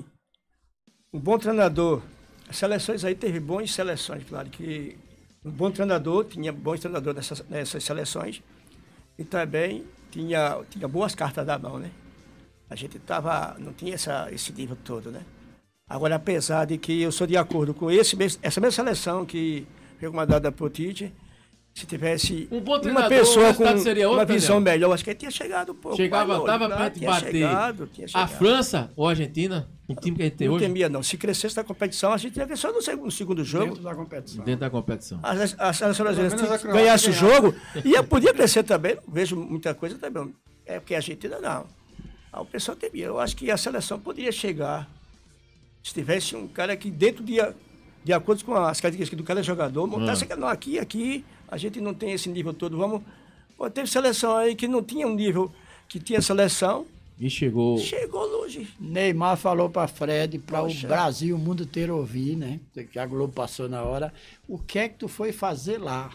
um bom treinador. As seleções aí teve boas seleções, claro que um bom treinador, tinha bons treinadores nessas, nessas seleções e também tinha, tinha boas cartas da mão, né? A gente tava, não tinha essa, esse nível todo, né? Agora, apesar de que eu sou de acordo com esse, mes- essa mesma seleção que foi comandada por Tite, se tivesse Um bom uma treinador, o pessoa com resultado seria outro, uma visão Daniel? melhor, acho que ele tinha chegado um pouco. Chegava, mais longe, dava claro, pra gente tinha bater chegado, tinha a chegado. França ou a Argentina, o time que a gente tem Não hoje, temia, não. Se crescesse na competição, a gente ia ver só no segundo, no segundo jogo. dentro da competição. dentro da competição. A, a, a seleção brasileira, Pelo menos se a ganhasse o Croácia jogo, ia, podia crescer também. Não vejo muita coisa também. É porque a Argentina não. Ah, o pessoal temia. Eu acho que a seleção poderia chegar, se tivesse um cara que dentro de, de acordo com as características do cada jogador, montasse aquela, não, aqui, aqui, a gente não tem esse nível todo. Vamos. Pô, teve seleção aí que não tinha um nível que tinha seleção, E chegou. chegou longe. Neymar falou para Fred, para o Poxa. Brasil, o mundo inteiro ouvir, né? Que a Globo passou na hora. O que é que tu foi fazer lá?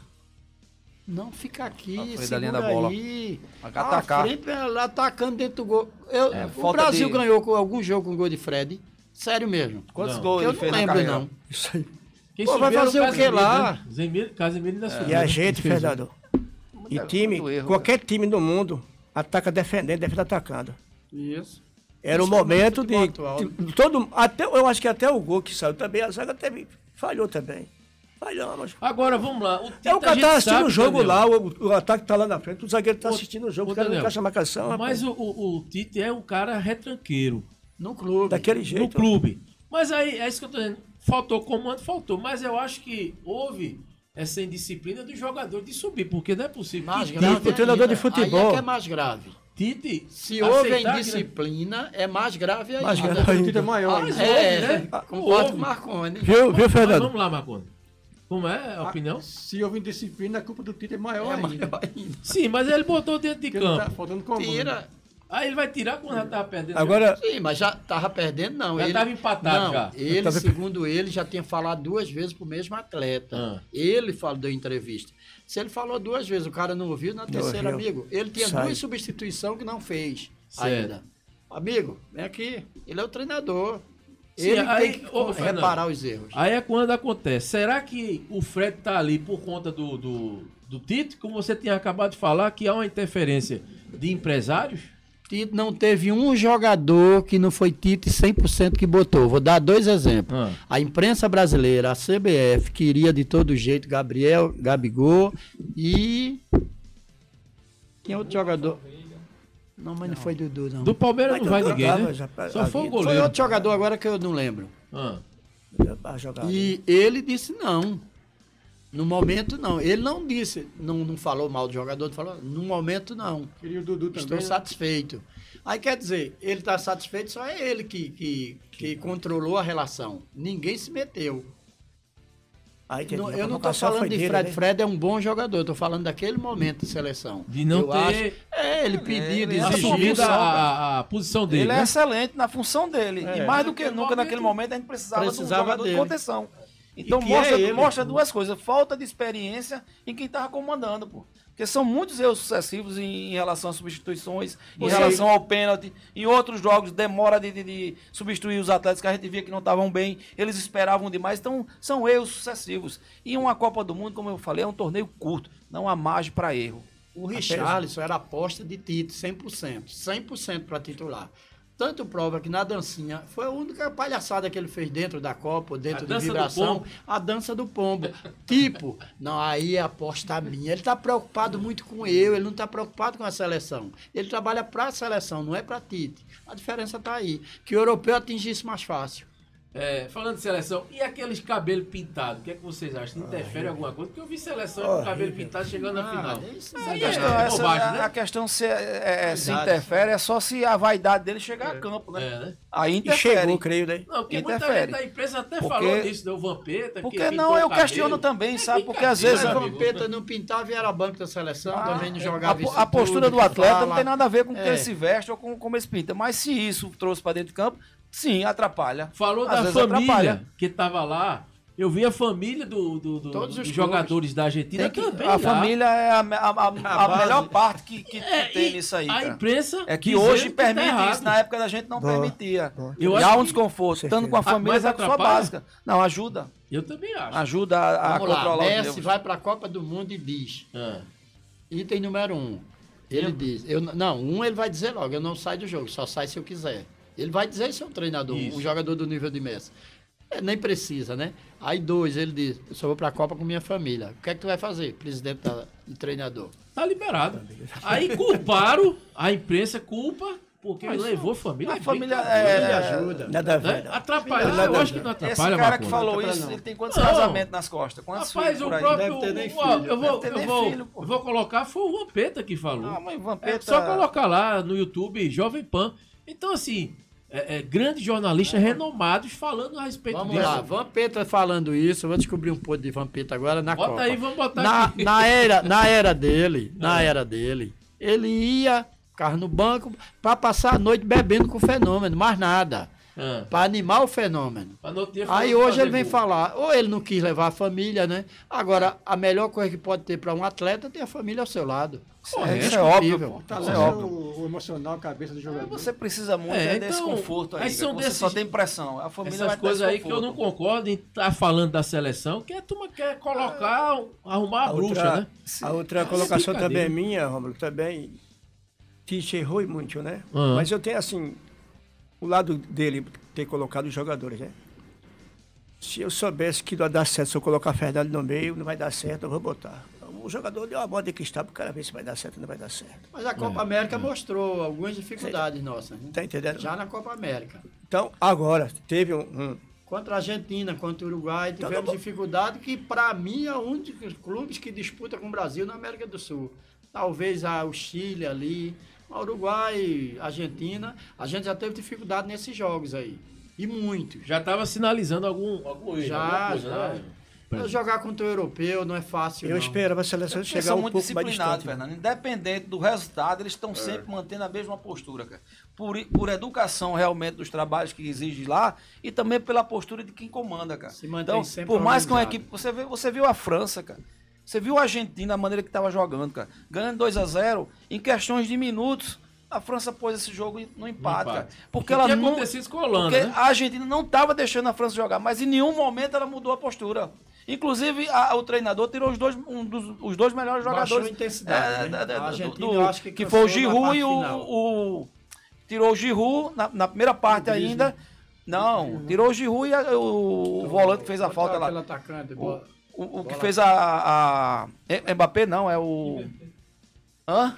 Não fica aqui, À frente da segura linha da bola. aí. Atacar. À frente, ela atacando dentro do gol. Eu, É, o falta Brasil de- ganhou com algum jogo com gol de Fred? Sério mesmo? Quantos Não. gols Eu ele não fez na lembro, carreira? não. Isso aí. Quem Pô, vai subiu era o fazer o que Casemiro, lá? né? Zemiro- Casemiro ainda subiu. E a né? gente, Fez um- Fernando, e Muito time, erro, qualquer time do mundo ataca defendendo, defende atacando. Isso. Era o Isso é momento no de, futebol atual, de todo, até eu acho que até o gol que saiu também a zaga teve, falhou também. Falhamos. Agora, vamos lá. O Tite, É o a cara gente tá assistindo sabe, o jogo Daniel, lá, o, o ataque tá lá na frente, o zagueiro tá Ô, assistindo o jogo, ô, o cara não Daniel, encaixa a marcação, rapaz. Mas o, o, o Tite é um cara retranqueiro No clube. Daquele jeito. no clube. Mas aí, é isso que eu tô dizendo. Faltou comando, faltou. Mas eu acho que houve essa indisciplina do jogador de subir, porque não é possível. Mais que grave Tite, o treinador de ainda. futebol. Aí é que é mais grave. Tite Se houve aceitar que- indisciplina, é mais grave ainda. Mais grave O Tite é maior. Mas ainda. houve, É, né? concordo Houve. com o Marconi. Viu, viu, Mas Fernando? vamos lá, Marconi. Como é a opinião? Se houve indisciplina, a culpa do Tite é maior É ainda. maior ainda. Sim, mas ele botou dentro de Porque não campo. tá faltando comando. Tira. Aí ele vai tirar quando já tava perdendo. Agora, Sim, mas já tava perdendo, não. Já ele, tava empatado, não, já. Ele, tava- segundo ele, já tinha falado duas vezes pro mesmo atleta. Ah. Ele falou da entrevista. Se ele falou duas vezes, o cara não ouviu, na terceira, ouviu. amigo, ele tinha Sai. duas substituições que não fez Certo. ainda. Amigo, vem aqui. Ele é o treinador. Sim, ele aí, tem que ô, Fernando, reparar os erros. Aí é quando acontece. Será que o Fred tá ali por conta do, do, do Tite, como você tinha acabado de falar, que há uma interferência de empresários. Tite não teve um jogador que não foi Tite cem por cento que botou. Vou dar dois exemplos. Ah. A imprensa brasileira, a C B F, queria de todo jeito Gabriel, Gabigol e... Quem é outro jogador? Não, mas não foi Dudu, não. Do Palmeiras não vai ninguém, né? Só foi o Foi goleiro. outro jogador agora que eu não lembro. Ah. E ele disse não. No momento, não. Ele não disse, não, não falou mal do jogador, ele falou, no momento, não. Queria o Dudu também. Estou né? satisfeito. Aí quer dizer, ele está satisfeito, só é ele que, que, que controlou a relação. Ninguém se meteu. Aí, Não, eu não estou falando de Fred. Né? Fred é um bom jogador, estou falando daquele momento de seleção. De não eu ter... Acho, é, ele pediu, Ele assumido exigiu. a, a, a posição dele. Ele né? é excelente na função dele. É. E mais do que Naquele nunca, momento, naquele momento, a gente precisava, precisava de um jogador dele. de contenção. Então que mostra, é ele. mostra duas coisas. Falta de experiência em quem estava comandando, pô. Porque são muitos erros sucessivos em, em relação às substituições, em Sim. relação ao pênalti. Em outros jogos, demora de, de, de substituir os atletas que a gente via que não estavam bem. Eles esperavam demais. Então, são erros sucessivos. E uma Copa do Mundo, como eu falei, é um torneio curto. Não há margem para erro. O Richarlison era aposta de Tite, cem por cento. cem por cento para titular. Tanto prova que na dancinha, foi a única palhaçada que ele fez dentro da Copa, dentro de vibração, a dança do pombo. Tipo, não, aí é aposta minha. Ele está preocupado muito com eu, ele não está preocupado com a seleção. Ele trabalha para a seleção, não é para Tite. A diferença está aí, que o europeu atingisse mais fácil. É, falando de seleção, e aqueles cabelos pintados? O que é que vocês acham? Interfere em alguma coisa? Porque eu vi seleção com cabelo pintado chegando na final. Isso Isso é aí Questão, é essa- bobagem, a, né? a questão se, é, é, se Verdade. interfere é só se a vaidade dele chegar a campo, né? É, né? Aí E interfere. chegou, creio, né? Não, porque muita Interfere. gente da imprensa até Porque- falou disso, deu Vampeta. Porque que não, pintou eu o cabelo. questiono também, É sabe? Porque às brincadeira, vezes Mas a- o amigo. Vampeta não pintava e era banco da seleção, Ah, também não a, jogava isso a postura tudo do que atleta fala. não tem nada a ver com quem É. ele se veste ou com como ele se pinta. Mas se isso trouxe para dentro de campo, sim, atrapalha. Falou Às da vezes família atrapalha. que tava lá. Eu vi a família do, do- do- Todos dos os jogadores da Argentina Tem que- também a lá. família é a, a- a- a base. melhor parte que, que, que É, tem e nisso aí. a cara. imprensa É que dizendo hoje que tá permite errado. isso, na época da gente não Boa, permitia. Eu E acho há um que- desconforto, tanto com a Ah, família mas quanto com a sua atrapalha? básica. Não, ajuda. Eu também acho. Ajuda a, a Vamos lá, controlar os Messi nervos. vai para a Copa do Mundo e diz, Ah. item número um, ele diz, eu, não, um ele vai dizer logo, eu não saio do jogo, só sai se eu quiser. Ele vai dizer isso é um treinador, Isso. um jogador do nível de Messi. É, nem precisa, né? Aí dois, ele diz, eu só vou para a Copa com minha família. O que é que tu vai fazer, presidente da- e treinador? Tá liberado. Aí culparam, a imprensa culpa, porque ele levou a família. A família brincadeira, é- Ele ajuda. Nada a ver. né? não. Atrapalhar, Nada eu a acho que ver. não Esse atrapalha, cara que Marconi. falou Atrapalha isso, não. ele tem quantos Não. casamentos nas costas? Quantos Rapaz, filhos o por aí? próprio. Deve ter nem o- ó, filho. eu vou, Deve ter eu nem vou, filho, pô. eu vou colocar, foi o Vampeta que falou. Ah, mas É Vampeta... só colocar lá no YouTube, Jovem Pan. Então, assim, é, é, grandes jornalistas renomados falando a respeito Vamos disso. lá, Vampeta falando isso, eu vou descobrir um pouco de Vampeta agora na Bota Copa. aí, vamos botar na, aqui. na era, na era dele, na era dele, ele ia, ficava no banco, para passar a noite bebendo com o fenômeno, mais nada. Ah, Para animar o fenômeno. pra não ter Aí falado hoje fazer ele vem gol. falar, ou ele não quis levar a família, né? Agora, a melhor coisa que pode ter para um atleta é ter a família ao seu lado. Correto, É isso é óbvio, indiscutível. pô. Tá Isso é lá óbvio. o, o emocional, a cabeça do jogador. Você precisa muito É, é, desse então, conforto aí. aí são cara. Você desses- só tem pressão. A família vai Essas ter coisas esse aí que eu não conforto. concordo em estar falando da seleção, que a turma quer colocar, arrumar a, A bruxa, outra, né? a outra É colocação também brincadeira. é minha, Romulo, também. Tite errou muito, né? Aham. Mas eu tenho, assim, o lado dele ter colocado os jogadores, né? Se eu soubesse que não ia dar certo, se eu colocar Fernando no meio, não vai dar certo, eu vou botar. O jogador deu uma bola de cristal pro cara ver se vai dar certo ou não vai dar certo. Mas a Copa América mostrou algumas dificuldades nossas. Né? Tá entendendo? Já na Copa América. Então, agora, teve um... um Contra a Argentina, contra o Uruguai, Então, tivemos tá bom. dificuldade que, para mim, é um dos clubes que disputa com o Brasil na América do Sul. Talvez a, o Chile ali, o Uruguai, a Argentina. A gente já teve dificuldade nesses jogos aí. E muito. Já estava sinalizando algum, algum erro, Já, alguma coisa, já. né? Mas jogar contra o europeu não é fácil, eu não. esperava a seleção Eles chegar são um muito pouco mais disciplinados, distante. Fernando. Independente do resultado, eles estão sempre mantendo a mesma postura, cara. Por, i- por educação realmente dos trabalhos que exige lá e também pela postura de quem comanda, cara. Se mantém Então, sempre por mais que uma organizado. equipe. Você, vê, você viu a França, cara. Você viu a Argentina, a maneira que estava jogando, cara. Ganhando dois a zero, em questões de minutos. A França pôs esse jogo no empate, cara. Porque O que ela tinha não. acontecido com a Holanda, Porque né? a Argentina não estava deixando a França jogar, mas em nenhum momento ela mudou a postura. Inclusive, a- o treinador tirou os dois, um dos, os dois melhores Baixou jogadores. a intensidade, né? da- da- A do- Argentina, do- eu acho que que cansou foi o na Giroud parte e o, final. o- tirou o Giroud na, na primeira parte O Griezmann. ainda. Não, tirou o Giroud e a- o, o volante que fez a falta lá. Aquele atacante, O, bola- o, o que bola- fez a, a é- Mbappé não, é o Hã?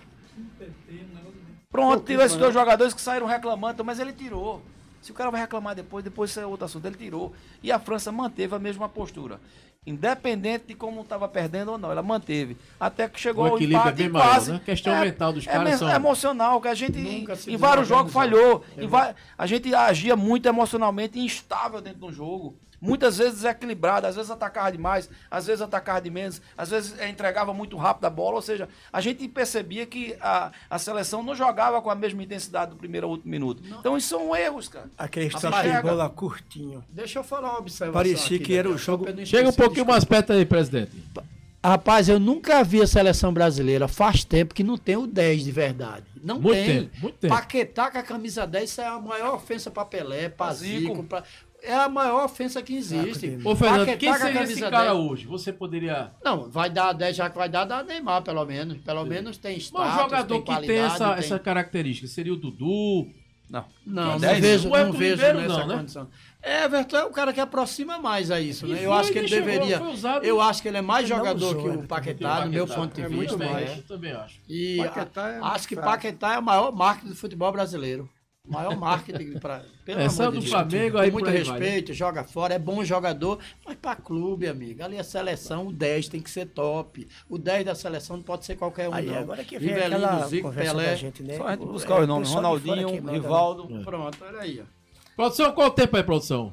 Pronto, tirou esses dois jogadores que saíram reclamando, mas ele tirou. Se o cara vai reclamar depois, depois isso é outro assunto. Ele tirou. E a França manteve a mesma postura. Independente de como estava perdendo ou não, ela manteve. Até que chegou O ao equilíbrio empate é bem e maior, quase. né? A questão mental dos é caras mes- são- É emocional, que a gente Nunca se em vários jogos desorganizou. falhou. Em va- a gente agia muito emocionalmente instável dentro do jogo. Muitas vezes desequilibrado, às vezes atacava demais, às vezes atacava de menos, às vezes eh, entregava muito rápido a bola, ou seja, a gente percebia que a, a seleção não jogava com a mesma intensidade do primeiro ao último minuto. Então isso são erros, cara. Aquele Rapaz, toque de chega. bola curtinho. Deixa eu falar uma observação. Parecia aqui, que era o Daniel, jogo- pra eu não Chega um esquecer, pouquinho mais perto aí, presidente. Rapaz, eu nunca vi a seleção brasileira. Faz tempo que não tem o dez de verdade. Não Muito tem. tempo, muito tempo. Paquetá com a camisa dez, isso é a maior ofensa pra Pelé, pra Zico. Zico. Pra... É a maior ofensa que existe. Ô, Fernando, Paquetá quem com a seria esse camisa cara dez. hoje? Você poderia... Não, vai dar dez, já que vai dar, dá Neymar, pelo menos. Pelo menos tem Mas status, um jogador tem que tem qualidade, essa, tem- essa característica seria o Dudu. Não. Não, não dez? vejo, O não Everton vejo Ribeiro nessa não, né? condição. Everton é o cara que aproxima mais a isso, E né? Eu foi, acho que ele ele chegou, deveria. foi usado- Eu acho que ele é mais Ele não jogador usou, que o Everton Paquetá, no meu ponto de É vista. muito mais, né? eu também acho. E Paquetá é a- acho que fraco. Paquetá é a maior marca do futebol brasileiro. Maior marketing para. Pelo Essa amor do de Deus. Flamengo Com aí muito por aí vai, respeito, joga fora, é bom jogador, mas para clube, amigo. Ali a seleção, o dez tem que ser top. O dez da seleção não pode ser qualquer um, Aí não. agora que vem Rivelino, aquela Zico, conversa da Pelé. gente, né? Só a gente O- buscar é, os o nomes. pessoal de fora Ronaldinho, que manda, né? Rivaldo. Pronto, olha aí. ó. Produção, qual o tempo aí, produção?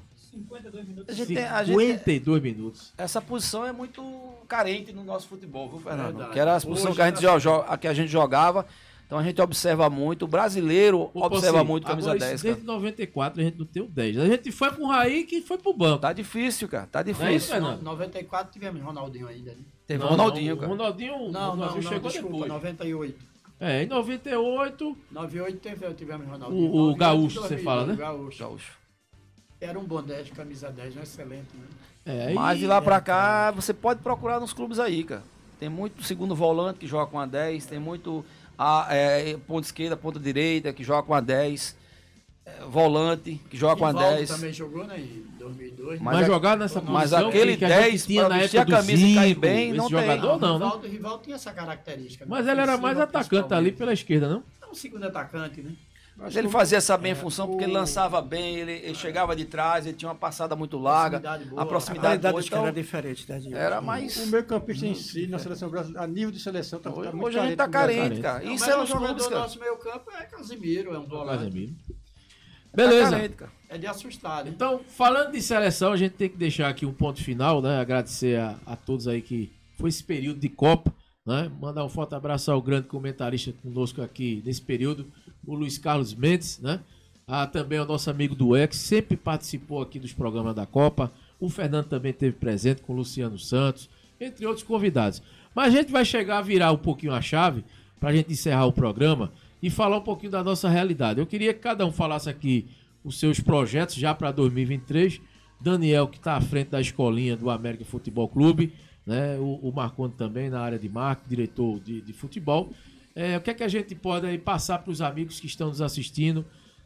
A gente tem- a gente- cinquenta e dois minutos. Essa posição é muito carente no nosso futebol, viu, Fernando? Verdade. Que era a posição Hoje que a, gente tá- jo- jo- a que a gente jogava. Então a gente observa muito. O brasileiro Ô, observa Possi, muito camisa agora, dez, isso cara. desde noventa e quatro a gente não tem o dez. A gente foi pro Raí que foi pro banco. Tá difícil, cara. Tá Não é isso, difícil. Fernando? Em noventa e quatro tivemos Ronaldinho ainda. Né? Teve Não, o Ronaldinho, não, cara. O Ronaldinho, o Não, não, Ronaldinho não, chegou desculpa, depois. noventa e oito. É, em noventa e oito, noventa e oito teve- tivemos Ronaldinho. O- o noventa e oito, Gaúcho, dois você mil e fala, dois, né? Gaúcho. Gaúcho. Era um bom dez, camisa dez, um excelente. Né? é, Mas e- de lá pra cá, você pode procurar nos clubes aí, cara. Tem muito segundo volante que joga com a dez, tem muito a, é, ponta esquerda, ponta direita que joga com a dez, é, volante que joga com a Rivaldo dez. também jogou, né? Em dois mil e dois. Mas, a- jogar nessa mas posição aquele que, que a gente dez tinha pra na vestir época a do camisa e cair Zico, bem, esse não tem. jogador não, né? Rivaldo, Rivaldo tinha essa característica. né? Mas ele era mais Ofensiva, atacante ali principalmente. pela esquerda, não? É um segundo atacante, né? Mas ele fazia essa bem função porque ele lançava bem, ele, ele chegava de trás, ele tinha uma passada muito larga, Proximidade boa. a A proximidade qualidade boa, dos caras era então diferente, né? de- era mais... O meio campista em si, na seleção brasileira, a nível de seleção, tá, Hoje, tá muito hoje a gente tá no Brasil. carente, cara. Não, Isso mas é o os jogador clubes, do cara. nosso meio campo é Casimiro, é um volante. Casemiro. Tá Beleza. carente, cara. É de assustar, né? Então, falando de seleção, a gente tem que deixar aqui um ponto final, né? Agradecer a, a todos aí que foi esse período de Copa, né? Mandar um forte abraço ao grande comentarista conosco aqui nesse período, o Luiz Carlos Mendes, né? Ah, também ao nosso amigo do Ex, sempre participou aqui dos programas da Copa. O Fernando também esteve presente com o Luciano Santos, entre outros convidados. Mas a gente vai chegar a virar um pouquinho a chave para a gente encerrar o programa e falar um pouquinho da nossa realidade. Eu queria que cada um falasse aqui os seus projetos já para dois mil e vinte e três. Daniel, que está à frente da escolinha do América Futebol Clube, né? O, o Marcondes também na área de marketing, diretor de, de futebol. É, o que é que a gente pode aí passar para os amigos que estão nos assistindo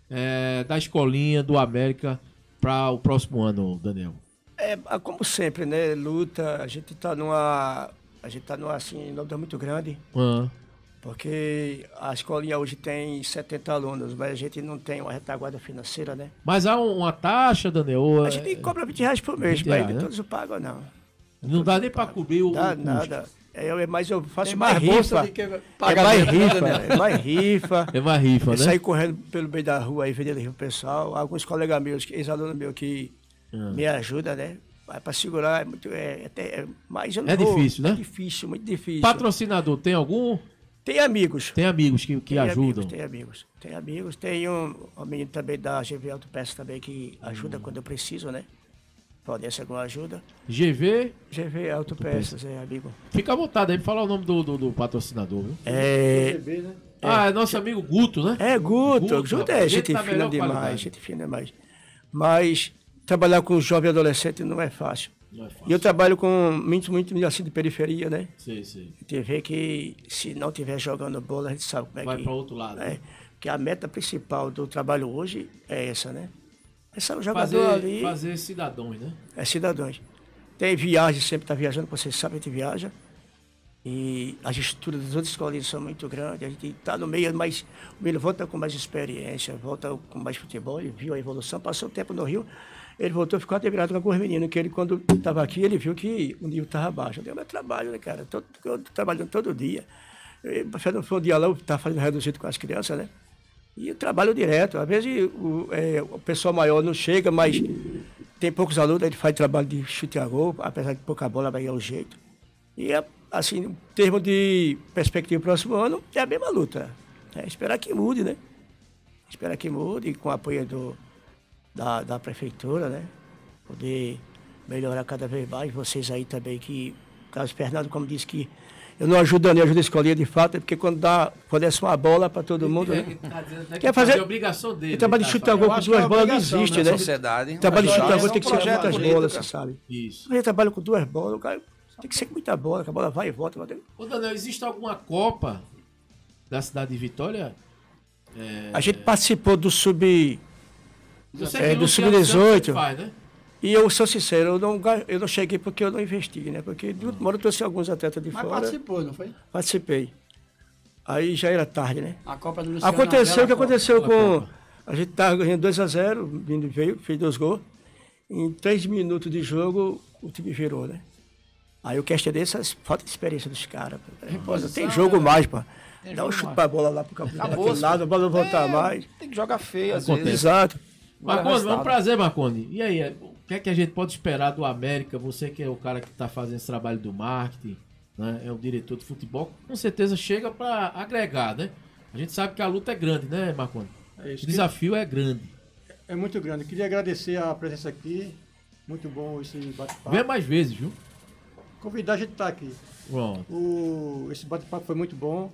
é, da escolinha do América para o próximo ano, Daniel? É, como sempre, né? Luta, a gente tá numa. A gente tá numa assim, luta muito grande. Ah. Porque a escolinha hoje tem setenta alunos, mas a gente não tem uma retaguarda financeira, né? Mas há um- uma taxa, Daniel? ou A é- gente cobra vinte reais por mês, vinte mas reais, nem né? todos pagam, não. Não dá nem para cobrir o, Dá o custo. nada. É, eu, mas eu faço Tem mais mais bolsa rifa. do que É pagamento, mais né, rifa, Daniel? é mais rifa. É mais rifa, Eu né? saí correndo pelo meio da rua aí, vendendo rifa pro pessoal. Alguns colegas meus, ex-alunos meus que Ah. me ajudam, né? Vai pra segurar, é muito. É, até, é, mas eu não É vou- difícil, né? É difícil, muito difícil. Patrocinador, tem algum? Tem amigos. Tem amigos que, que Tem ajudam? Amigos, tem amigos. Tem amigos. Tem um, um menino também da G V Autopeças também que ajuda quando eu preciso, né? Pode ser alguma ajuda. G V? G V Autopeças, é amigo. Fica à vontade aí pra falar o nome do, do, do patrocinador, viu? É. Ah, é nosso amigo Guto, né? É, Guto. Guto, Guto rapaz, é gente tá fina melhor demais. qualidade. Gente fina demais. Mas trabalhar com jovem adolescente não é fácil. Não é fácil. E eu trabalho com muito, muito assim de periferia, né? Sim, sim. A gente vê que se não estiver jogando bola, a gente sabe como é Vai que... para outro lado. É, Né? porque a meta principal do trabalho hoje é essa, né? Esse é o jogador Fazer, ali... fazer cidadãos, né? É cidadãos. Tem viagem, sempre está viajando, vocês sabem, a gente viaja. E as estruturas das outras escolinhas são muito grandes. A gente está no meio, mas o menino volta com mais experiência, volta com mais futebol, ele viu a evolução, passou tempo no Rio, ele voltou, ficou admirado com alguns meninos, que ele, quando estava aqui, ele viu que o nível estava baixo. Eu dei meu trabalho, né, cara? Tô, tô trabalhando todo dia. Eu, foi um dia lá, eu estava fazendo reduzido com as crianças, né? E eu trabalho direto. Às vezes o, é, o pessoal maior não chega, mas tem poucos alunos, ele faz trabalho de chute a gol, apesar de pouca bola, vai é o jeito. E, assim, em termos de perspectiva pro próximo ano, é a mesma luta. É esperar que mude, né? Esperar que mude, com o apoio do, da, da prefeitura, né? Poder melhorar cada vez mais. Vocês aí também, que o Carlos Fernando, como disse que eu não ajudo, nem ajudo a escolinha de fato, é porque quando dá, fornece uma bola para todo mundo, é, né? Tá dizendo, né, Quer fazer, fazer a obrigação dele. o trabalho de chute a gol com duas bolas não existe, né? Sociedade. O trabalho de chute a gol É tem que um ser com projeto muitas bonito, bolas, cara. você sabe. Isso. Eu trabalho com duas bolas, o cara tem que ser com muita bola, que a bola vai e volta. Vai... Ô, Daniel, existe alguma Copa da cidade de Vitória? É... A gente participou do sub... Eu sei É, que do Luciano sub dezoito. sempre faz, né? E eu sou sincero, eu não, ga- eu não cheguei porque eu não investi, né? Porque de última hora eu trouxe alguns atletas de Mas fora. participou, não foi? Participei. Aí já era tarde, né? A Copa do Luciano. Aconteceu o que aquela aconteceu Copa. com... A gente estava ganhando dois a zero, o menino veio, fez dois gols. Em três minutos de jogo, o time virou, né? Aí o cast é dessas, falta de experiência dos caras. Pô, não tem jogo mais, pô. Tem Dá um jogo chute mais. pra bola lá pro campo Acabou, daquele lado, a bola não voltar É, mais. Tem que jogar feio, às Acontece. vezes. Exato. Marconi, é um prazer, Marconi. E aí, o que é que a gente pode esperar do América? Você que é o cara que está fazendo esse trabalho do marketing, né? É o diretor de futebol, com certeza chega para agregar, né? A gente sabe que a luta é grande, né, Marconi? É isso. O desafio é grande. É muito grande. Queria agradecer a presença aqui. Muito bom esse bate-papo. Venha mais vezes, viu? Convidar a gente estar aqui. Pronto. O, esse bate-papo foi muito bom.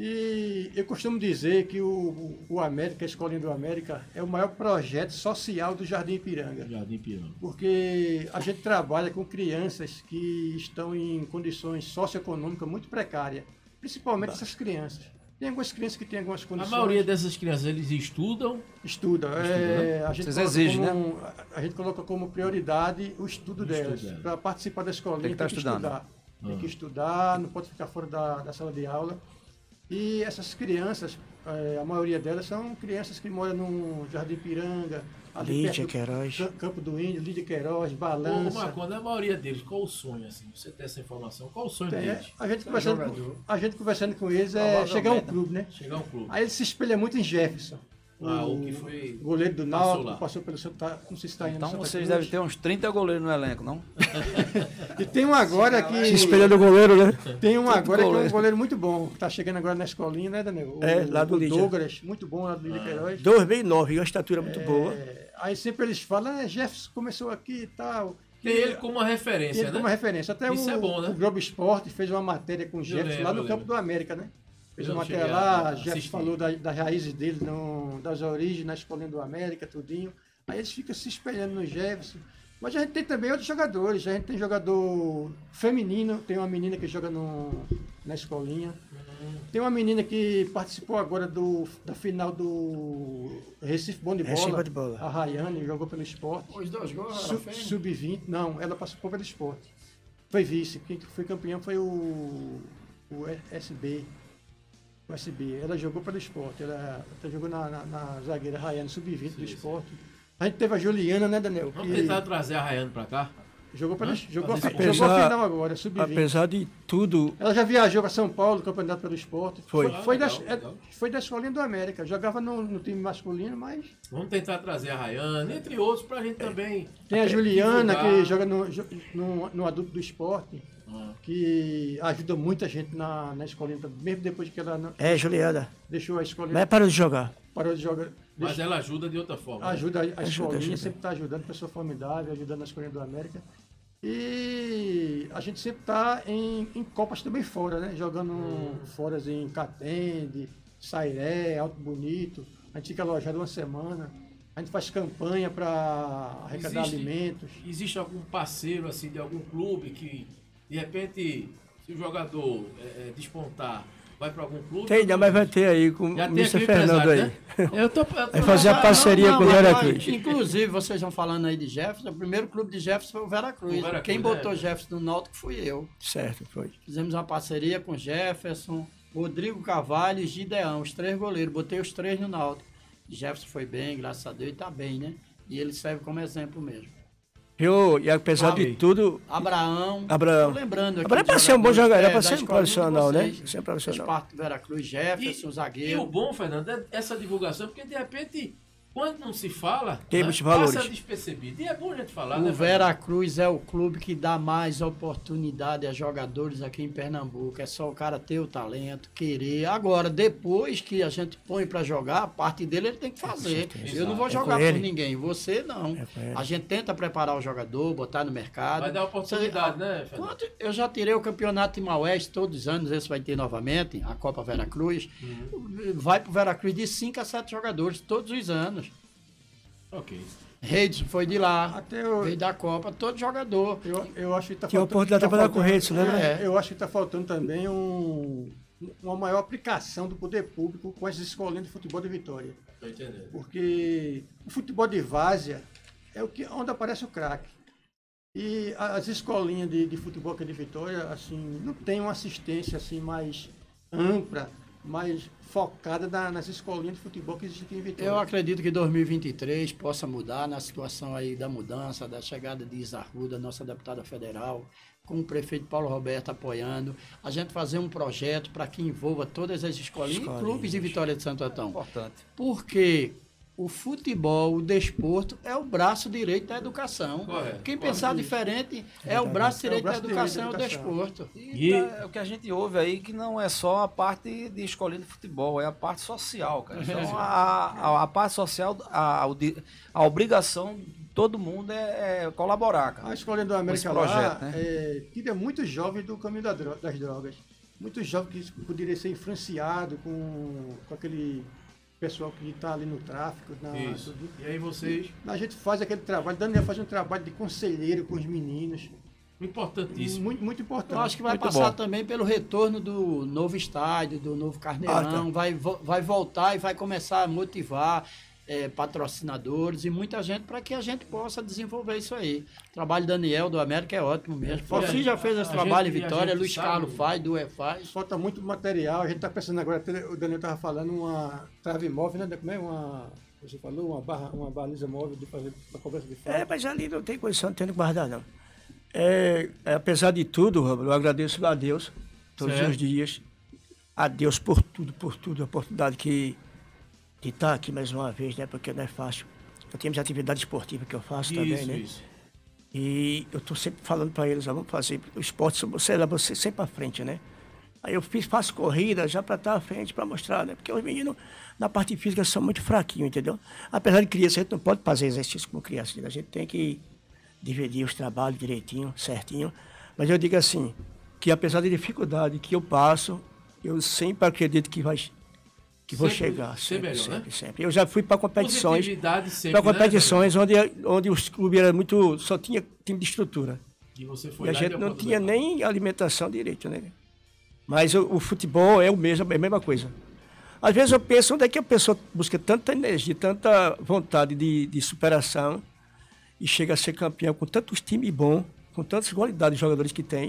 E eu costumo dizer que o, o América, a Escolinha do América, é o maior projeto social do Jardim Ipiranga. Jardim Ipiranga. Porque a gente trabalha com crianças que estão em condições socioeconômicas muito precárias. Principalmente essas crianças. Tem algumas crianças que têm algumas A condições... maioria dessas crianças, eles estudam? Estuda. Estudam, É, né? a, gente Vocês coloca exigem, como, né? A gente coloca como prioridade o estudo O delas. estudo delas. Para participar da escolinha Tem que tá estudando. estudar. Tem Ah. que estudar, não pode ficar fora da, da sala de aula. E essas crianças, eh, a maioria delas são crianças que moram no Jardim Piranga, ali Lídia perto do Queiroz. Ca- Campo do Índio, Lídia Queiroz, Ô, Balança. Marconi, a maioria deles, qual o sonho, assim? Você tem essa informação? Qual o sonho Tem, deles? a, gente conversando com, a gente conversando com eles é Provavelmente, chegar a um né? clube, né? Chegar a um clube. Aí ele se espelha muito em Jefferson. Ah, o que foi- goleiro do passou Náutico, lá. passou pelo Santa, não sei se está indo Então no Santa vocês Cruz. devem ter uns trinta goleiros no elenco, não? E tem um agora que... Se espelhando o goleiro, né? Tem um Tudo agora que é um goleiro. goleiro muito bom, que tá chegando agora na escolinha, né, Daniel? O, É, lá do o Lídia. Douglas, muito bom lá do Lídia Queiroz. dois vírgula nove, e uma estatura muito boa. É, aí sempre eles falam, ah, Jefferson começou aqui e tal. Tem ele como uma Tem referência, ele né? como referência. Até Isso o, é bom, né? o Globo Esporte fez uma matéria com o Jefferson lembro, lá no eu campo lembro. do América, né? Fez Eu uma cheguei matéria a- lá, a Jefferson assistir. falou da- das raízes dele, no- das origens na escolinha do América, tudinho. Aí eles ficam se espelhando no Jefferson. Mas a gente tem também outros jogadores. A gente tem jogador feminino, tem uma menina que joga no, na escolinha. Tem uma menina que participou agora do, da final do Recife Bom de Bola. Recife Bom de Bola. A Rayane jogou pelo esporte. Os dois gols, Su- sub vinte, não, ela participou pelo esporte. Foi vice. Quem foi campeão foi o, o S B. O S B. Ela jogou pelo esporte. Ela, ela jogou na, na, na zagueira Rayane, sub vinte do esporte. A gente teve a Juliana, né, Daniel? Vamos Que tentar trazer a Rayane pra cá? jogou, pelo, Hã? jogou, a, Fazer fi- esse jogou a Apesar- final agora, sub vinte. Apesar de tudo, Ela já viajou para São Paulo, campeonato pelo esporte. Foi. Foi, foi, Ah, da, legal, é- legal. foi da escolinha do América. Jogava no, no time masculino, mas. Vamos tentar trazer a Rayane, entre outros, pra gente também. Tem a Juliana, divulgar. que joga no, no, no adulto do esporte, Ah. que ajuda muita gente na, na escolinha, mesmo depois que ela não- é, Juliana. deixou a escolinha, Mas parou de jogar. parou de jogar. Mas deixou- ela ajuda de outra forma. né? ajuda a, a Ajuda, escolinha, ajuda. sempre está ajudando, pessoa formidável, ajudando na escolinha do América. E a gente sempre está em, em Copas também fora, né? Jogando Hum. fora em Catende, Sairé, Alto Bonito. A gente fica alojado uma semana. A gente faz campanha para arrecadar Existe- alimentos. Existe algum parceiro, assim, de algum clube que, de repente, se o jogador é, é, despontar, vai para algum clube? Tem, mas vai ter aí com o Já tem mister aquele Fernando aí. empresário, né? Eu tô, eu tô- Vai fazer a parceria Não, com o não, Veracruz. Inclusive, vocês estão falando aí de Jefferson, o primeiro clube de Jefferson foi o Veracruz. O Veracruz, Quem botou né? Jefferson no Náutico fui eu. Certo, foi. Fizemos uma parceria com Jefferson, Rodrigo Carvalho e Gideão, os três goleiros. Botei os três no Náutico. Jefferson foi bem, graças a Deus, e tá bem, né? E ele serve como exemplo mesmo. Eu, e apesar de tudo. Abraão. Abraão. Tô lembrando aqui. Abraão é de pra ser um bom jogador, é é, pra da ser um escolinha de profissional, né? vocês. Ser um profissional. Esparto do Veracruz, Jefferson, zagueiro. E o bom, Fernando, é essa divulgação, porque de repente, quando não se fala, Tem né, muitos valores. passa despercebido. E é bom a gente falar, O né, Fernando? Veracruz é o clube que dá mais oportunidade a jogadores aqui em Pernambuco. É só o cara ter o talento, querer. Agora, depois que a gente põe pra jogar, a parte dele ele tem que fazer. Eu não vou É jogar com por ele. ninguém. Você não. com ele. A gente tenta preparar o jogador, botar no mercado. Vai dar oportunidade, Você- né, Fernando? Quanto- Eu já tirei o campeonato Timaueste todos os anos, esse vai ter novamente, a Copa Veracruz. Uhum. Vai pro Veracruz de cinco a sete jogadores todos os anos. Ok. Reis foi de lá, Até eu, veio da Copa, todo jogador. eu, eu acho que está Tinha a oportunidade de trabalhar com o Reis, lembra? É, eu acho que está faltando também um, uma maior aplicação do poder público com as escolinhas de futebol de Vitória. Tô entendendo. Porque o futebol de várzea é o que, onde aparece o craque. E a- as escolinhas de, de futebol aqui de Vitória, assim, não tem uma assistência assim mais ampla, mais focada na- nas escolinhas de futebol que existem aqui em Vitória. Eu acredito que dois mil e vinte e três possa mudar na situação aí da mudança, da chegada de Isa Arruda, nossa deputada federal, com o prefeito Paulo Roberto apoiando, a gente fazer um projeto para que envolva todas as escolinhas, e clubes de Vitória de Santo Antão. Importante. Porque o futebol, o desporto, é o braço direito da educação. Correto. Quem pensar diferente é o braço direito da educação, é o desporto. E é o que a gente ouve aí, que não é só a parte de escolinha de futebol, é a parte social, cara. Então, a, a, a parte social, a, a, a obrigação de todo mundo é, é colaborar, cara. A escolinha do com América esse projeto, lá né? é, tira muitos jovens do caminho da dro- das drogas. Muitos jovens que poderiam ser influenciados com, com aquele pessoal que está ali no tráfico. Na, Isso. tudo. E aí vocês, A gente faz aquele trabalho, Daniel faz um trabalho de conselheiro com os meninos. importantíssimo. Muito, muito importante. Eu acho que vai Muito passar bom. também pelo retorno do novo estádio, do novo Carneirão, Ah, tá. vai, vo- vai voltar e vai começar a motivar eh, patrocinadores e muita gente para que a gente possa desenvolver isso aí. O trabalho do Daniel do América é ótimo mesmo. É, Você já fez esse a trabalho gente- em a Vitória, gente Luiz sabe- Carlos faz, Dué faz. Falta muito material, a gente está pensando agora, até o Daniel estava falando, uma trave móvel, né? Como é? Uma, você falou, uma, barra, uma baliza móvel de fazer para conversa de fato. É, mas ali não tem condição, não tem que guardar, não. É, é, apesar de tudo, Romulo, eu agradeço a Deus todos Certo. os dias. A Deus por tudo, por tudo, a oportunidade que de estar aqui mais uma vez, né? Porque não é fácil. Eu tenho minhas atividades esportivas que eu faço também, Isso, né? isso. E eu estou sempre falando para eles, ó, vamos fazer o esporte, você lá, você sempre à frente, né? Aí eu fiz, faço corrida já para estar à frente, para mostrar, né? Porque os meninos, na parte física, são muito fraquinhos, entendeu? Apesar de criança, a gente não pode fazer exercício como criança, né? A gente tem que dividir os trabalhos direitinho, certinho. Mas eu digo assim, que apesar da dificuldade que eu passo, eu sempre acredito que vai que vou Sempre chegar. ser Sempre, melhor, sempre, né? sempre. Eu já fui para competições, Positividade sempre, para né, competições onde, onde os clubes eram muito, só tinha time de estrutura. E você foi E a lá e gente deu não conta do tinha nem alimentação direito, né? Mas o, o futebol é o mesmo, é a mesma coisa. Às vezes eu penso, onde é que a pessoa busca tanta energia, tanta vontade de, de superação e chega a ser campeão com tantos times bons, com tantas qualidades de jogadores que tem,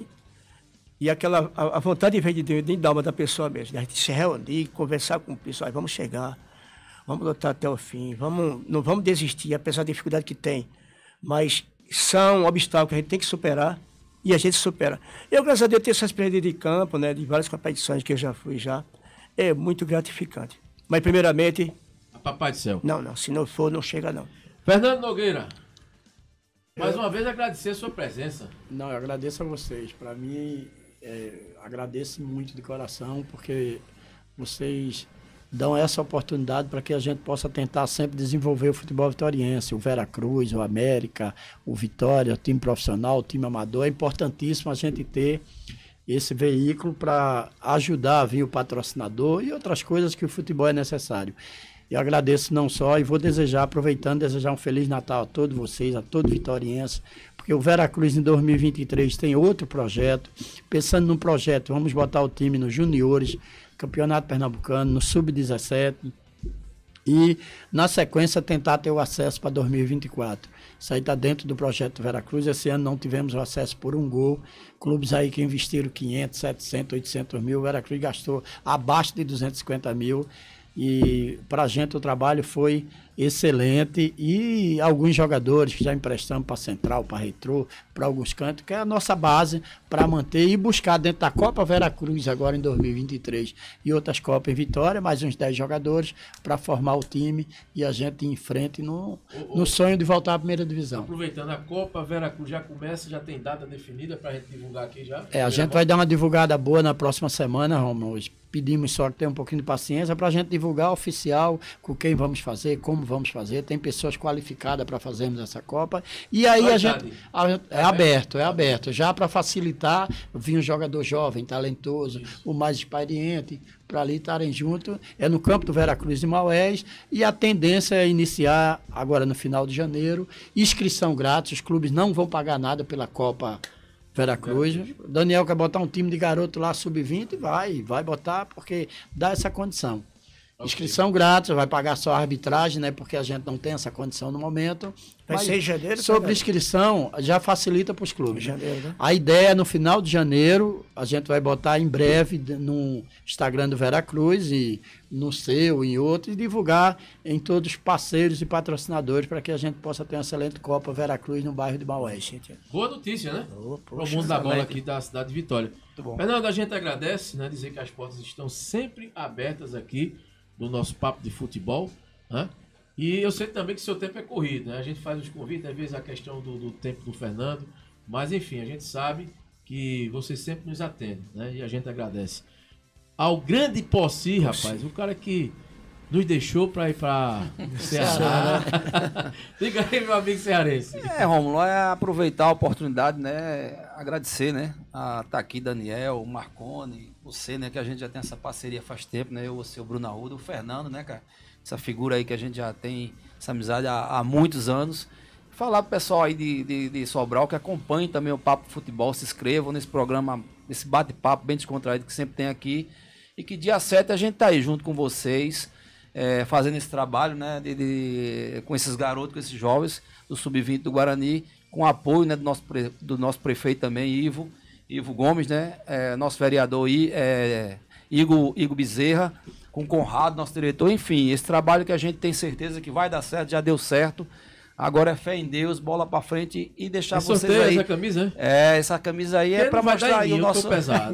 e aquela, a, a vontade vem de Deus, de dar uma da pessoa mesmo, de a gente se reunir, conversar com o pessoal, vamos chegar, vamos lutar até o fim, vamos, não vamos desistir, apesar da dificuldade que tem, mas são obstáculos que a gente tem que superar, e a gente supera. Eu, graças a Deus, tenho essa experiência de campo, né, de várias competições que eu já fui já, é muito gratificante. Mas, primeiramente... A Papai do Céu. Não, não, se não for, não chega não. Fernando Nogueira, mais uma vez agradecer a sua presença. Não, eu agradeço a vocês. Para mim, é, agradeço muito de coração, porque vocês dão essa oportunidade para que a gente possa tentar sempre desenvolver o futebol vitoriense, o Veracruz, o América, o Vitória, o time profissional, o time amador. É importantíssimo a gente ter esse veículo para ajudar a vir o patrocinador e outras coisas que o futebol é necessário. E agradeço não só, e vou desejar, aproveitando, desejar um Feliz Natal a todos vocês, a todo vitoriense, porque o Veracruz em dois mil e vinte e três tem outro projeto. Pensando num projeto, vamos botar o time nos juniores, Campeonato Pernambucano, no sub dezessete, e, na sequência, tentar ter o acesso para dois mil e vinte e quatro. Isso aí está dentro do projeto Veracruz. Esse ano não tivemos o acesso por um gol. Clubes aí que investiram quinhentos, setecentos, oitocentos mil. O Veracruz gastou abaixo de duzentos e cinquenta mil. E para a gente o trabalho foi excelente. E alguns jogadores que já emprestamos para Central, para Retrô, para alguns cantos, que é a nossa base para manter e buscar dentro da Copa Veracruz agora em dois mil e vinte e três e outras Copas em Vitória, mais uns dez jogadores para formar o time e a gente ir em frente no, no sonho de voltar à primeira divisão. Aproveitando, a Copa Veracruz já começa, já tem data definida para a gente divulgar aqui já? É, a gente vai dar uma divulgada boa na próxima semana, Romulo. Pedimos só que tenha um pouquinho de paciência para a gente divulgar oficial com quem vamos fazer, como vamos fazer. Tem pessoas qualificadas para fazermos essa Copa. E aí a gente, a gente... É aberto, é aberto. Já para facilitar, vir um jogador jovem, talentoso, isso, o mais experiente, para ali estarem juntos. É no campo do Veracruz de Maués. E a tendência é iniciar agora no final de janeiro. Inscrição grátis, os clubes não vão pagar nada pela Copa Veracruz. Daniel quer botar um time de garoto lá, sub vinte, vai, vai botar, porque dá essa condição. Okay. Inscrição grátis, vai pagar só a arbitragem, né? Porque a gente não tem essa condição no momento. Vai ser em janeiro? Sobre inscrição, já facilita para os clubes. Janeiro, né? A ideia é no final de janeiro, a gente vai botar em breve no Instagram do Veracruz e no seu e em outros, e divulgar em todos os parceiros e patrocinadores para que a gente possa ter uma excelente Copa Veracruz no bairro de Maués. Boa notícia, né? Oh, para o mundo da bola aqui da cidade de Vitória. Fernando, a gente agradece, né? Dizer que as portas estão sempre abertas aqui do nosso papo de futebol, né? E eu sei também que seu tempo é corrido, né? A gente faz os convites, às vezes a questão do, do tempo do Fernando, mas enfim, a gente sabe que você sempre nos atende, né? E a gente agradece. Ao grande Possi, rapaz, o cara que nos deixou para ir para o Ceará. Diga aí, meu amigo cearense. É, Rômulo, é aproveitar a oportunidade, né? Agradecer, né? A tá aqui Daniel, o Marconi, você, né? Que a gente já tem essa parceria faz tempo, né? Eu, você, o Bruno Arruda, o Fernando, né, cara? Essa figura aí que a gente já tem essa amizade há, há muitos anos. Falar pro pessoal aí de, de, de Sobral que acompanhe também o Papo Futebol, se inscrevam nesse programa, nesse bate-papo bem descontraído que sempre tem aqui. E que dia sete a gente tá aí junto com vocês, é, fazendo esse trabalho, né, de, de, com esses garotos, com esses jovens do sub vinte do Guarani, com apoio, né, do, nosso pre, do nosso prefeito também, Ivo, Ivo Gomes, né, é, nosso vereador é, Igor, Igor Bezerra, com Conrado, nosso diretor, enfim, esse trabalho que a gente tem certeza que vai dar certo, já deu certo. Agora é fé em Deus, bola pra frente e deixar é vocês aí. Essa camisa, né? É, essa camisa aí é pra mostrar aí o nosso. Pesado.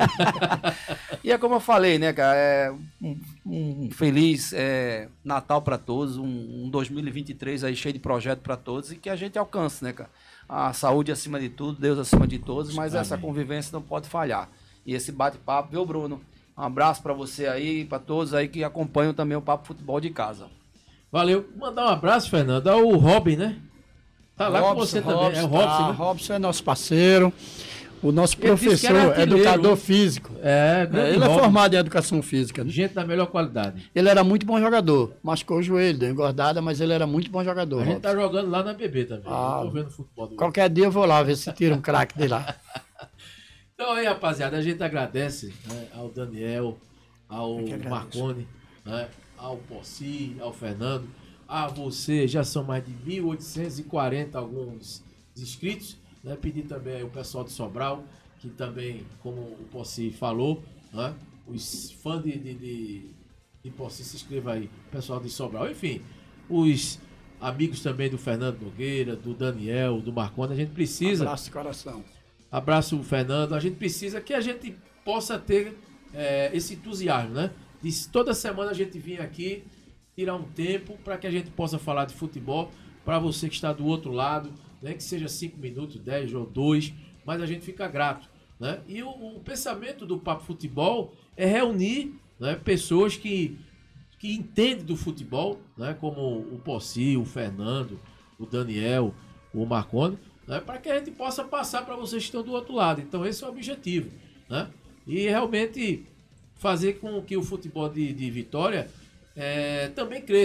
E é como eu falei, né, cara? É um, um feliz é, Natal pra todos, um, um dois mil e vinte e três aí cheio de projeto pra todos e que a gente alcance, né, cara? A saúde acima de tudo, Deus acima de todos, mas Amém. Essa convivência não pode falhar. E esse bate-papo, viu, Bruno? Um abraço pra você aí, pra todos aí que acompanham também o Papo Futebol de casa. Valeu. Mandar um abraço, Fernando, ao Robin, né? Tá lá Robson, com você Robson, também. É o Robson, tá, né? Robson é nosso parceiro, o nosso Ele disse que professor, era artilheiro. educador físico. É, É, ele Robin. é formado em educação física. Né? Gente da melhor qualidade. Ele era muito bom jogador. Machucou o joelho, deu engordada, mas ele era muito bom jogador. A gente Robson. tá jogando lá na B B também. Ah, Eu tô vendo futebol do Qualquer dia eu vou lá ver se tira um craque de lá. Então aí, rapaziada, a gente agradece, né, ao Daniel, ao Eu que agradeço. Marconi, né, ao Possi, ao Fernando, a você. Já são mais de mil oitocentos e quarenta alguns inscritos, né? Pedir também aí o pessoal de Sobral, que também, como o Possi falou, né, os fãs de, de, de, de Possi, se inscreva aí, pessoal de Sobral. Enfim, os amigos também do Fernando Nogueira, do Daniel, do Marconi, a gente precisa... Abraço de coração. Abraço, Fernando. A gente precisa que a gente possa ter é, esse entusiasmo, né? De toda semana a gente vir aqui, tirar um tempo para que a gente possa falar de futebol para você que está do outro lado, né? Que seja cinco minutos, dez ou dois, mas a gente fica grato, né? E o, o pensamento do Papo Futebol é reunir, né, pessoas que, que entendem do futebol, né? Como o Possi, o Fernando, o Daniel, o Marconi, né, para que a gente possa passar para vocês que estão do outro lado. Então esse é o objetivo, né? E realmente fazer com que o futebol de, de Vitória é, também cresça,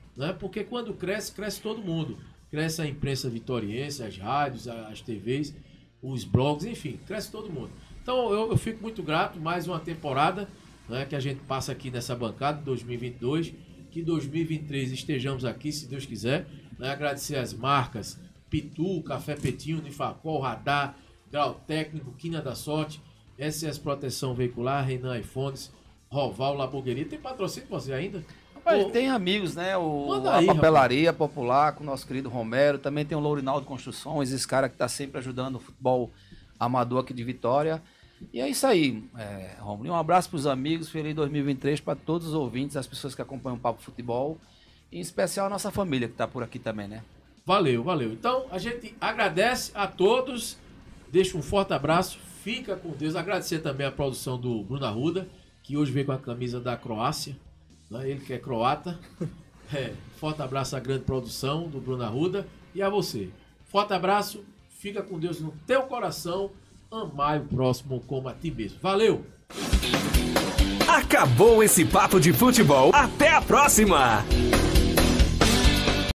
né? Porque quando cresce, cresce todo mundo. Cresce a imprensa vitoriense, as rádios, as T Vs, os blogs, enfim, cresce todo mundo. Então eu, eu fico muito grato, mais uma temporada, né, que a gente passa aqui nessa bancada, dois mil e vinte e dois, que dois mil e vinte e três estejamos aqui, se Deus quiser, né, agradecer as marcas Pitu, Café Petinho, Unifacol, Radar, Grau Técnico, Quina da Sorte, S S Proteção Veicular, Renan iPhones, Roval, Labogueria. Tem patrocínio você ainda? Rapaz, Pô, tem amigos, né? O, a aí, Papelaria rapaz. Popular, com o nosso querido Romero. Também tem o Lourinaldo Construções, esse cara que está sempre ajudando o futebol amador aqui de Vitória. E é isso aí, é, Romulo. Um abraço para os amigos, feliz dois mil e vinte e três para todos os ouvintes, as pessoas que acompanham o Papo Futebol. E em especial a nossa família que está por aqui também, né? Valeu, valeu. Então, a gente agradece a todos, deixa um forte abraço, fica com Deus. Agradecer também a produção do Bruno Arruda, que hoje veio com a camisa da Croácia, né? Ele que é croata. É, forte abraço à grande produção do Bruno Arruda e a você. Forte abraço, fica com Deus no teu coração, amai o próximo como a ti mesmo. Valeu! Acabou esse papo de futebol, até a próxima!